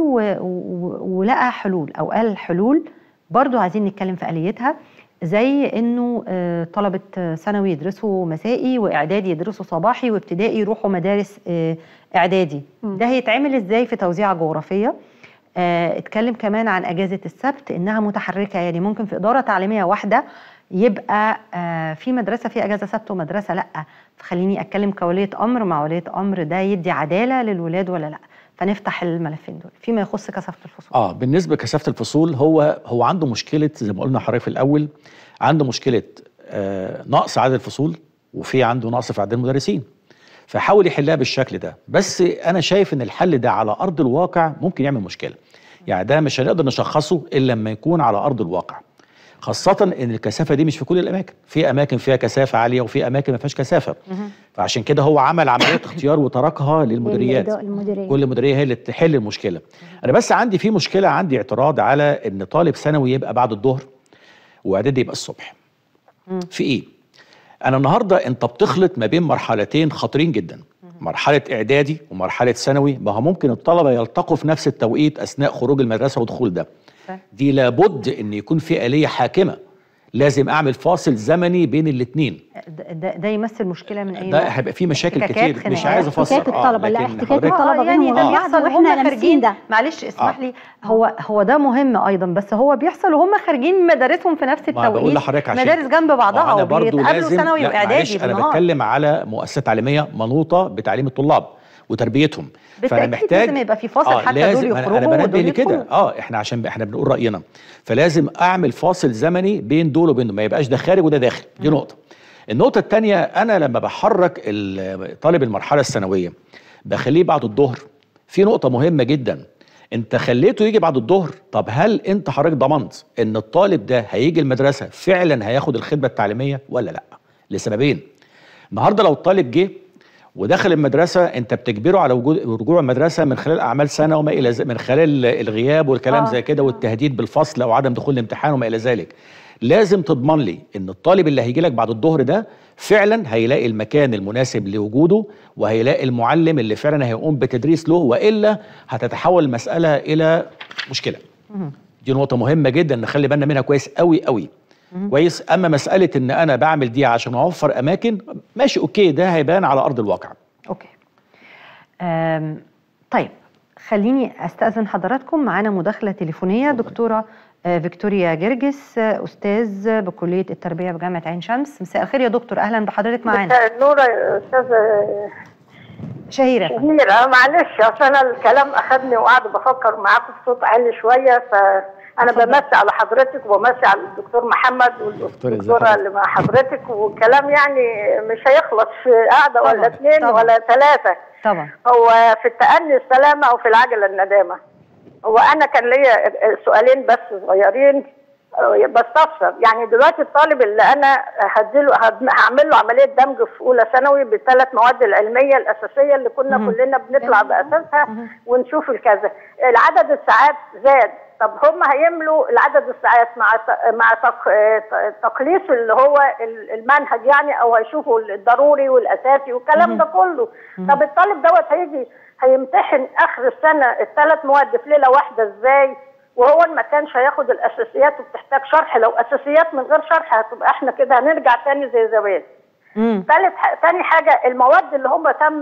ولقى حلول او قال حلول برضو عايزين نتكلم في آليتها، زي انه آه طلبه ثانوي يدرسوا مسائي واعدادي يدرسوا صباحي وابتدائي يروحوا مدارس آه اعدادي. م. ده هيتعمل ازاي في توزيعه جغرافيه؟ آه اتكلم كمان عن اجازه السبت انها متحركه، يعني ممكن في اداره تعليميه واحده يبقى آه في مدرسه في اجازه سبت ومدرسه لا. فخليني اتكلم كوليه امر مع وليه امر، ده يدي عداله للولاد ولا لا؟ فنفتح الملفين دول فيما يخص كثافه الفصول. اه بالنسبه لكثافه الفصول، هو هو عنده مشكله زي ما قلنا حضرتك في الاول، عنده مشكله آه نقص عدد الفصول وفي عنده نقص في عدد المدرسين، فحاول يحلها بالشكل ده. بس انا شايف ان الحل ده على ارض الواقع ممكن يعمل مشكله، يعني ده مش هنقدر نشخصه الا لما يكون على ارض الواقع، خاصة ان الكثافة دي مش في كل الاماكن، في اماكن فيها كثافة عالية وفي اماكن ما فيهاش كثافة. فعشان كده هو عمل عملية اختيار وتركها للمديريات، كل مديرية هي اللي تحل المشكلة. انا بس عندي في مشكلة، عندي اعتراض على ان طالب ثانوي يبقى بعد الظهر واعدادي يبقى الصبح. في ايه؟ انا النهارده انت بتخلط ما بين مرحلتين خطيرين جدا، مرحلة اعدادي ومرحلة ثانوي، ما هو ممكن الطلبة يلتقوا في نفس التوقيت اثناء خروج المدرسة ودخول ده. دي لابد ان يكون في آلية حاكمة، لازم اعمل فاصل زمني بين الاثنين. ده, ده يمثل مشكله من اي ده هيبقى فيه مشاكل كتير، مش عايز افسر. احتكاك الطلبه، لا احتكاك الطلبه يعني ده بيحصل واحنا لامسين ده. معلش اسمح آه. لي، هو هو ده مهم ايضا، بس هو بيحصل وهم خارجين من مدارسهم في نفس التوقيت، مدارس جنب بعضها وبيتقابلوا ثانوي واعدادي. انا بتكلم على مؤسسات تعليميه منوطه بتعليم الطلاب وتربيتهم، فانا محتاج لازم يبقى في فاصل، آه حتى دول يخرجوا انا بنبه كده. اه احنا عشان احنا بنقول راينا، فلازم اعمل فاصل زمني بين دول وبين ما يبقاش ده خارج وده داخل. دي نقطه. النقطه الثانيه، انا لما بحرك طالب المرحله الثانويه بخليه بعد الظهر، في نقطه مهمه جدا، انت خليته يجي بعد الظهر، طب هل انت حضرتك ضمنت ان الطالب ده هيجي المدرسه فعلا هياخد الخدمه التعليميه ولا لا؟ لسببين. النهارده لو الطالب جه ودخل المدرسه، انت بتجبره على وجود رجوع المدرسه من خلال اعمال سنه وما الى ذلك، من خلال الغياب والكلام آه. زي كده، والتهديد بالفصل او عدم دخول الامتحان وما الى ذلك. لازم تضمن لي ان الطالب اللي هيجي لك بعد الظهر ده فعلا هيلاقي المكان المناسب لوجوده، وهيلاقي المعلم اللي فعلا هيقوم بتدريس له، والا هتتحول المساله الى مشكله. دي نقطه مهمه جدا نخلي بالنا منها كويس قوي قوي. كويس. اما مساله ان انا بعمل دي عشان اوفر اماكن، ماشي اوكي، ده هيبان على ارض الواقع. اوكي. أم طيب خليني استاذن حضراتكم، معانا مداخله تليفونيه. دكتوره فيكتوريا جرجس، استاذ بكليه التربيه بجامعه عين شمس. مساء الخير يا دكتور، اهلا بحضرتك معانا. مساء النور يا استاذه شهيره. شهيره معلش، اصل انا الكلام اخذني وقعد بفكر معاكم بصوت عالي شويه، ف أنا بمسي على حضرتك وبمسي على الدكتور محمد والدكتورة اللي مع حضرتك، والكلام يعني مش هيخلص في قعدة ولا اثنين ولا ثلاثة. طبعا. هو في التأني السلامة أو في العجلة الندامة. هو أنا كان ليا سؤالين بس صغيرين بستفسر، يعني دلوقتي الطالب اللي أنا هديله هعمل له عملية دمج في أولى ثانوي بالثلاث مواد العلمية الأساسية اللي كنا مم. كلنا بنطلع بأساسها مم. ونشوف الكذا، العدد الساعات زاد. طب هم هيملوا العدد الساعات مع مع تقليص اللي هو المنهج يعني، او هيشوفوا الضروري والاساسي والكلام ده كله. طب الطالب دوت هيجي هيمتحن اخر السنه الثلاث مواد في ليله واحده ازاي؟ وهو ما كانش هياخد الاساسيات وبتحتاج شرح. لو اساسيات من غير شرح هتبقى احنا كده هنرجع تاني زي زمان. ثالث تاني حاجه، المواد اللي هم تم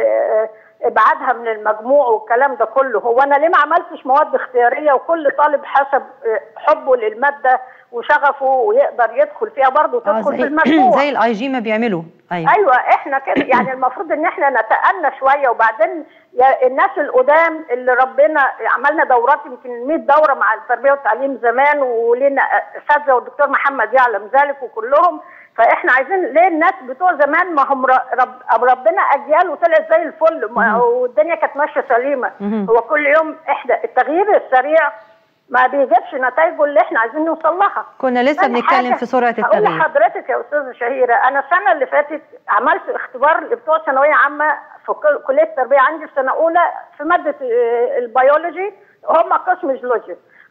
ابعادها من المجموع والكلام ده كله، هو انا ليه ما عملتش مواد اختياريه وكل طالب حسب حبه للماده وشغفه ويقدر يدخل فيها برضه تدخل في المجموع زي الاي جي ما بيعملوا. ايوه ايوه احنا كده يعني المفروض ان احنا نتأنى شويه. وبعدين الناس القدام اللي ربنا عملنا دورات يمكن مية دوره مع التربيه والتعليم زمان، ولينا اساتذه والدكتور محمد يعلم ذلك وكلهم، فاحنا عايزين ليه الناس بتوع زمان ما هم رب ربنا اجيال وطلعت زي الفل والدنيا كانت ماشيه سليمه. هو كل يوم احنا التغيير السريع ما بيجيبش نتائجه اللي احنا عايزين نوصل لها. كنا لسه بنتكلم في سرعه التغيير. اقول لحضرتك يا استاذه شهيره، انا السنه اللي فاتت عملت اختبار لبتوع ثانويه عامه في كليه التربيه عندي في سنه اولى في ماده البيولوجي، هم قسم جيولوجيا.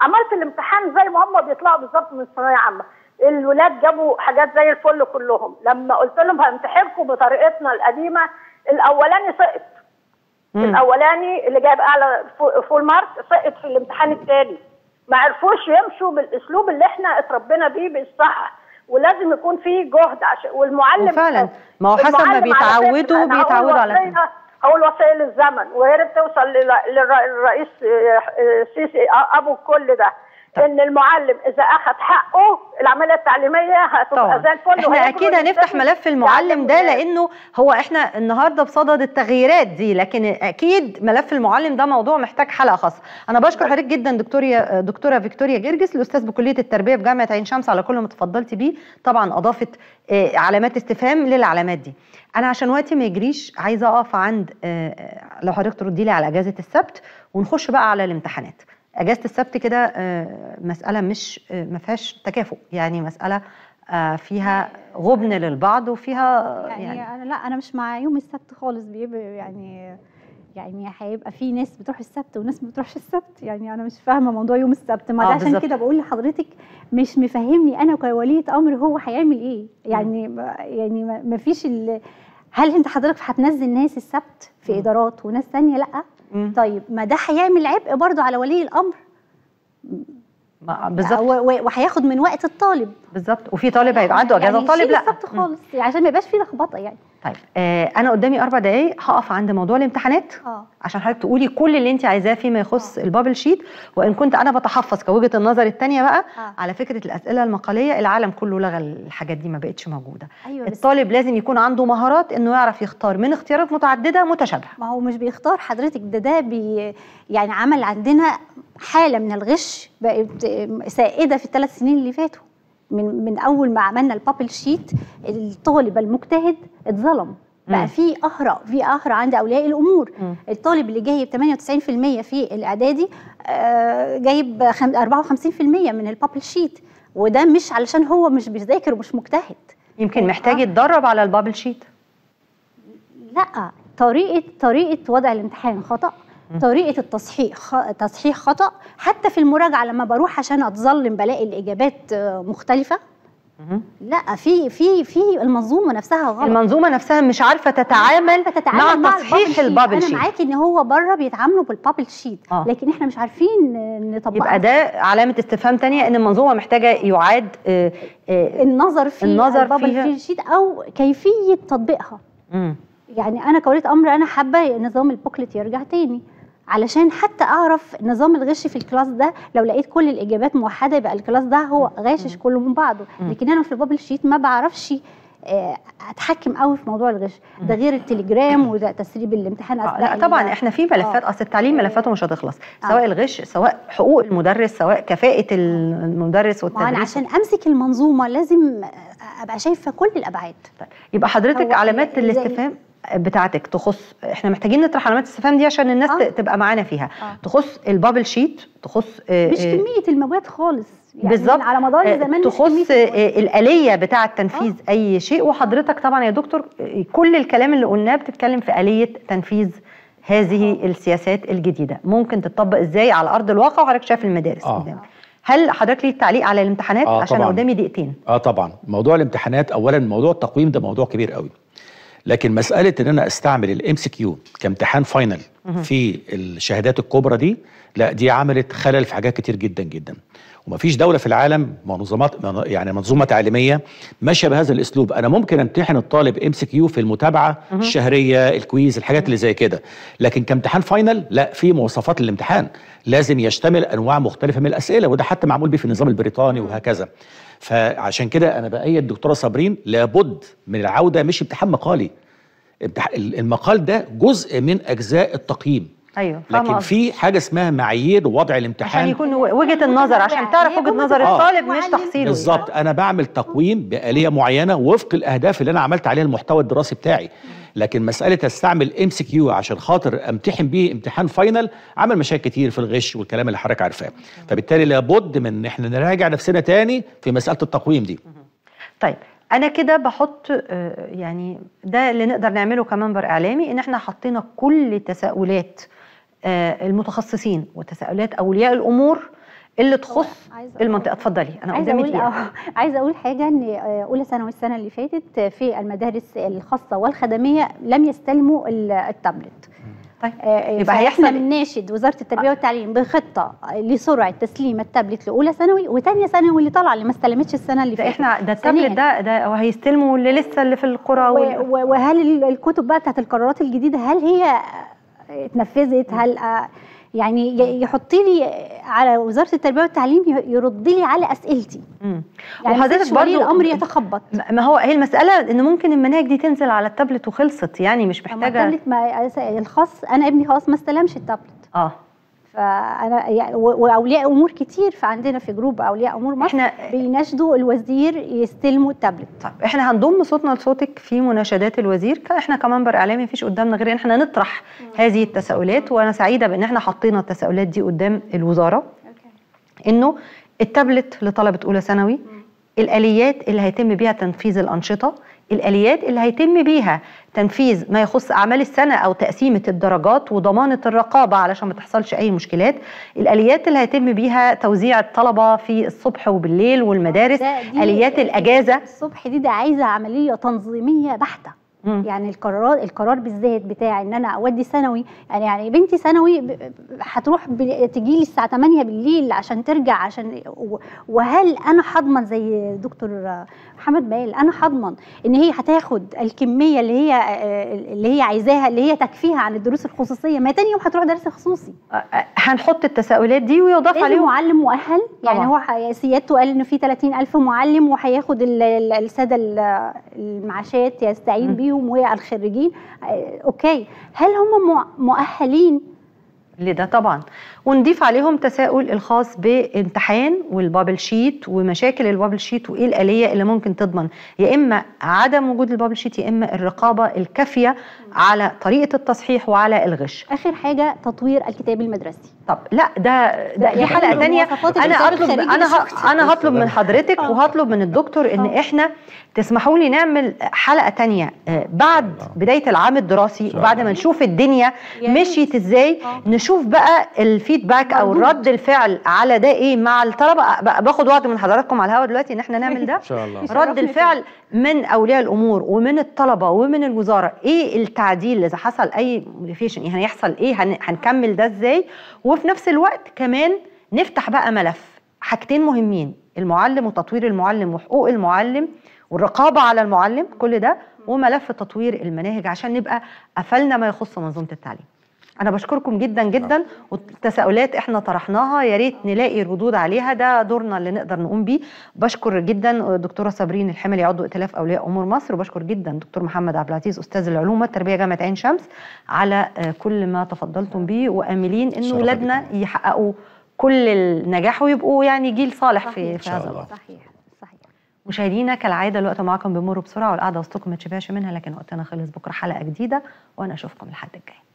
عملت الامتحان زي ما هم بيطلعوا بالظبط من ثانويه عامه. الولاد جابوا حاجات زي الفل كلهم. لما قلت لهم همتحنكم بطريقتنا القديمه، الاولاني سقط. مم. الاولاني اللي جايب اعلى فول مارك سقط في الامتحان الثاني. ما عرفوش يمشوا بالاسلوب اللي احنا اتربينا بيه بالصح، ولازم يكون في جهد عشان والمعلم فعلا. ما هو حسب ما بيتعودوا بيتعودوا على هو الوسائل الزمن، وهي اللي بتوصل للرئيس السيسي ابو الكل ده. ان المعلم اذا اخذ حقه العمليه التعليميه هتبقى زي الفل. احنا اكيد هنفتح ملف المعلم ده، لانه هو احنا النهارده بصدد التغييرات دي، لكن اكيد ملف المعلم ده موضوع محتاج حلقه خاصه. انا بشكر حضرتك جدا دكتوريا دكتوره فيكتوريا جرجس، الاستاذ بكليه التربيه بجامعه عين شمس، على كل ما تفضلتي بيه. طبعا اضافت علامات استفهام للعلامات دي. انا عشان وقتي ما يجريش عايزه اقف عند لو حضرتك تردي لي على اجازه السبت، ونخش بقى على الامتحانات. اجازه السبت كده مساله مش ما فيهاش تكافؤ، يعني مساله فيها غبن للبعض وفيها يعني, يعني أنا لا انا مش مع يوم السبت خالص. بيبقى يعني يعني هيبقى في ناس بتروح السبت وناس ما بتروحش السبت. يعني انا مش فاهمه موضوع يوم السبت. ما ده آه عشان كده بقول لحضرتك مش مفهمني انا كولية امر هو هيعمل ايه. يعني م. يعني ما فيش. هل انت حضرتك هتنزل ناس السبت في م. ادارات وناس ثانيه لا؟ مم. طيب ما ده هيعمل عبء برضه على ولي الامر بالظبط، وهياخد من وقت الطالب بالظبط. وفي طالب هيبقى عنده اجازه يعني وطالب لا السبت خالص عشان ما يبقاش فيه لخبطه يعني. طيب آه انا قدامي اربع دقائق هقف عند موضوع الامتحانات اه عشان حضرتك تقولي كل اللي انت عايزاه فيما يخص أوه. البابل شيت. وان كنت انا بتحفظ كوجهه النظر الثانيه بقى أوه. على فكره الاسئله المقاليه، العالم كله لغى الحاجات دي، ما بقتش موجوده. أيوة الطالب لازم يكون عنده مهارات انه يعرف يختار من اختيارات متعدده متشابهه. ما هو مش بيختار حضرتك، ده ده بي يعني عمل عندنا حاله من الغش بقت سائده في الثلاث سنين اللي فاتوا. من من اول ما عملنا البابل شيت الطالب المجتهد اتظلم. بقى في قهر في قهر عند اولياء الامور. مم. الطالب اللي جايب ثمانية وتسعين بالمية في الاعدادي آه جايب أربعة وخمسين بالمية من البابل شيت، وده مش علشان هو مش بيذاكر ومش مجتهد. يمكن محتاج يتدرب على البابل شيت. لا، طريقه طريقه وضع الامتحان خطأ، طريقه التصحيح خ... تصحيح خطأ. حتى في المراجعه لما بروح عشان اتظلم بلاقي الاجابات مختلفه. لا، في في في المنظومه نفسها غلط. المنظومه نفسها مش عارفه تتعامل, تتعامل مع, مع تصحيح البابل شيت. انا معاكي ان هو بره بيتعاملوا بالبابل شيت آه. لكن احنا مش عارفين نطبقها. يبقى ده علامه استفهام ثانيه ان المنظومه محتاجه يعاد آه آه النظر في النظر البابل شيت او كيفيه تطبيقها. مم. يعني انا كولية امر انا حابه نظام البوكلت يرجع تاني علشان حتى اعرف نظام الغش في الكلاس ده. لو لقيت كل الاجابات موحده يبقى الكلاس ده هو غاشش كله من بعضه. لكن انا في البابل شيت ما بعرفش اتحكم قوي في موضوع الغش ده، غير التليجرام وده تسريب الامتحان اثناء. لا طبعا احنا في ملفات، اصل التعليم ملفاته مش هتخلص، سواء آه. الغش سواء حقوق المدرس سواء كفاءه المدرس والتدريس. انا عشان امسك المنظومه لازم ابقى شايفه كل الابعاد. طيب يبقى حضرتك علامات الاستفهام بتاعتك تخص، احنا محتاجين نطرح علامات الاستفهام دي عشان الناس آه. تبقى معانا فيها. آه. تخص البابل شيت، تخص آه مش كميه المواد خالص يعني بالظبط على مدار الزمان، تخص آه الآلية بتاعة تنفيذ آه. اي شيء. وحضرتك طبعا يا دكتور كل الكلام اللي قلناه بتتكلم في آلية تنفيذ هذه آه. السياسات الجديدة، ممكن تطبق ازاي على ارض الواقع، وحضرتك شايف المدارس آه. قدامك. هل حضرتك ليك تعليق على الامتحانات؟ آه عشان قدامي دقيقتين. اه طبعا موضوع الامتحانات، اولا موضوع التقويم ده موضوع كبير قوي، لكن مسألة ان انا استعمل الام سي كيو كامتحان فاينل في الشهادات الكبرى دي، لا دي عملت خلل في حاجات كتير جدا جدا. ومفيش دولة في العالم منظمات يعني منظومة تعليمية ماشية بهذا الاسلوب. انا ممكن امتحن الطالب ام سي كيو في المتابعة الشهرية، الكويز، الحاجات اللي زي كده، لكن كامتحان فاينل لا، في مواصفات الامتحان لازم يشتمل انواع مختلفة من الاسئلة، وده حتى معمول به في النظام البريطاني وهكذا. فعشان كده انا بأيد دكتوره صابرين، لابد من العوده، مش امتحان مقالي. المقال ده جزء من اجزاء التقييم. ايوه لكن في حاجه اسمها معايير وضع الامتحان عشان يكون وجهه النظر، عشان تعرف وجهه نظر آه. الطالب مش تحصيله. بالظبط. انا بعمل تقويم بآلية معينه وفق الاهداف اللي انا عملت عليها المحتوى الدراسي بتاعي. لكن مساله استعمل ام سي كيو عشان خاطر امتحن بيه امتحان فاينل عمل مشاكل كتير في الغش والكلام اللي حضرتك عارفاه. فبالتالي لابد من ان احنا نراجع نفسنا تاني في مساله التقويم دي. طيب انا كده بحط يعني ده اللي نقدر نعمله كمنبر اعلامي، ان احنا حطينا كل تساؤلات المتخصصين وتساؤلات اولياء الامور اللي تخص المنطقه. اتفضلي، انا عايزه قدامي اقول عايزه اقول حاجه ان اولى ثانوي السنه اللي فاتت في المدارس الخاصه والخدميه لم يستلموا التابلت. طيب يبقى هيحصل من ناشد وزاره التربيه والتعليم بخطه لسرعه تسليم التابلت لاولى ثانوي وثانيه ثانوي اللي طالعه اللي ما استلمتش السنه اللي فاتت. احنا ده التابلت ده ده وهيستلموا اللي لسه اللي في القرى. وهل الكتب بقى بتاعت القرارات الجديده هل هي اتنفذت؟ هل يعني يحط لي على وزاره التربيه والتعليم يرد لي على اسئلتي. امم يعني وحضرتك برضه الامر يتخبط. ما هو هي المساله ان ممكن المناهج دي تنزل على التابلت وخلصت، يعني مش محتاجه التابلت. ما الخاص انا ابني خلاص ما استلمش التابلت. اه فانا يعني واولياء امور كتير فعندنا في جروب اولياء امور مصر احنا بيناشدوا الوزير يستلموا التابلت. طيب احنا هنضم صوتنا لصوتك في مناشدات الوزير. احنا كمنبر اعلامي مفيش قدامنا غير ان احنا نطرح م. هذه التساؤلات، وانا سعيده بان احنا حطينا التساؤلات دي قدام الوزاره. أوكي. انه التابلت لطلبه اولى ثانوي، الاليات اللي هيتم بيها تنفيذ الانشطه، الاليات اللي هيتم بيها تنفيذ ما يخص اعمال السنه او تقسيمه الدرجات وضمانه الرقابه علشان ما تحصلش اي مشكلات، الاليات اللي هيتم بيها توزيع الطلبه في الصبح وبالليل والمدارس، اليات الاجازه الصبح دي ده عايزه عمليه تنظيميه بحته. مم. يعني القرار القرار بالذات بتاع ان انا اودي ثانوي، يعني يعني بنتي ثانوي هتروح تجي لي الساعه ثمانية بالليل عشان ترجع، عشان وهل انا هضمن زي دكتور محمد بال انا هضمن ان هي هتاخد الكميه اللي هي اللي هي عايزاها اللي هي تكفيها عن الدروس الخصوصيه؟ ما تاني يوم هتروح درس خصوصي. هنحط التساؤلات دي ويضاف عليهم معلم مؤهل. يعني طبعا. هو سيادته قال انه في ثلاثين ألف معلم وهياخد الساده المعاشات يستعين بيهم والخريجين. اوكي، هل هم مؤهلين لده؟ طبعا. ونضيف عليهم تساؤل الخاص بامتحان والبابل شيت ومشاكل البابل شيت وايه الآلية اللي ممكن تضمن يا اما عدم وجود البابل شيت يا اما الرقابة الكافية على طريقة التصحيح وعلى الغش. اخر حاجة تطوير الكتاب المدرسي. طب لا ده, ده دي حلقة تانية. انا اطلب انا انا هطلب من حضرتك وهطلب من الدكتور ان احنا تسمحوا لي نعمل حلقة تانية بعد بداية العام الدراسي وبعد ما نشوف الدنيا مشيت ازاي، نشوف بقى الفيدباك او رد الفعل على ده ايه مع الطلبة. باخد وقت من حضراتكم على الهواء دلوقتي ان احنا نعمل ده. رد الفعل من اولياء الامور ومن الطلبة ومن الوزارة، ايه التعديل اذا حصل اي موديفيشن، يعني هيحصل ايه، هنكمل ده ازاي. وفي نفس الوقت كمان نفتح بقى ملف حاجتين مهمين، المعلم وتطوير المعلم وحقوق المعلم والرقابة على المعلم، كل ده، وملف تطوير المناهج عشان نبقى قفلنا ما يخص منظومة التعليم. أنا بشكركم جدا جدا، والتساؤلات احنا طرحناها يا ريت نلاقي ردود عليها، ده دورنا اللي نقدر نقوم بيه. بشكر جدا دكتورة صابرين الحملي عضو ائتلاف أولياء أمور مصر، وبشكر جدا دكتور محمد عبد العزيز أستاذ العلوم والتربية جامعة عين شمس على كل ما تفضلتم بيه، وآملين إن ولادنا يحققوا كل النجاح ويبقوا يعني جيل صالح في في هذا الوقت. صحيح صحيح. مشاهدينا كالعاده الوقت معاكم بيمر بسرعه والقعده وسطكم ما تشبعش منها، لكن وقتنا خلص. بكره حلقه جديده وانا اشوفكم الحد الجاي.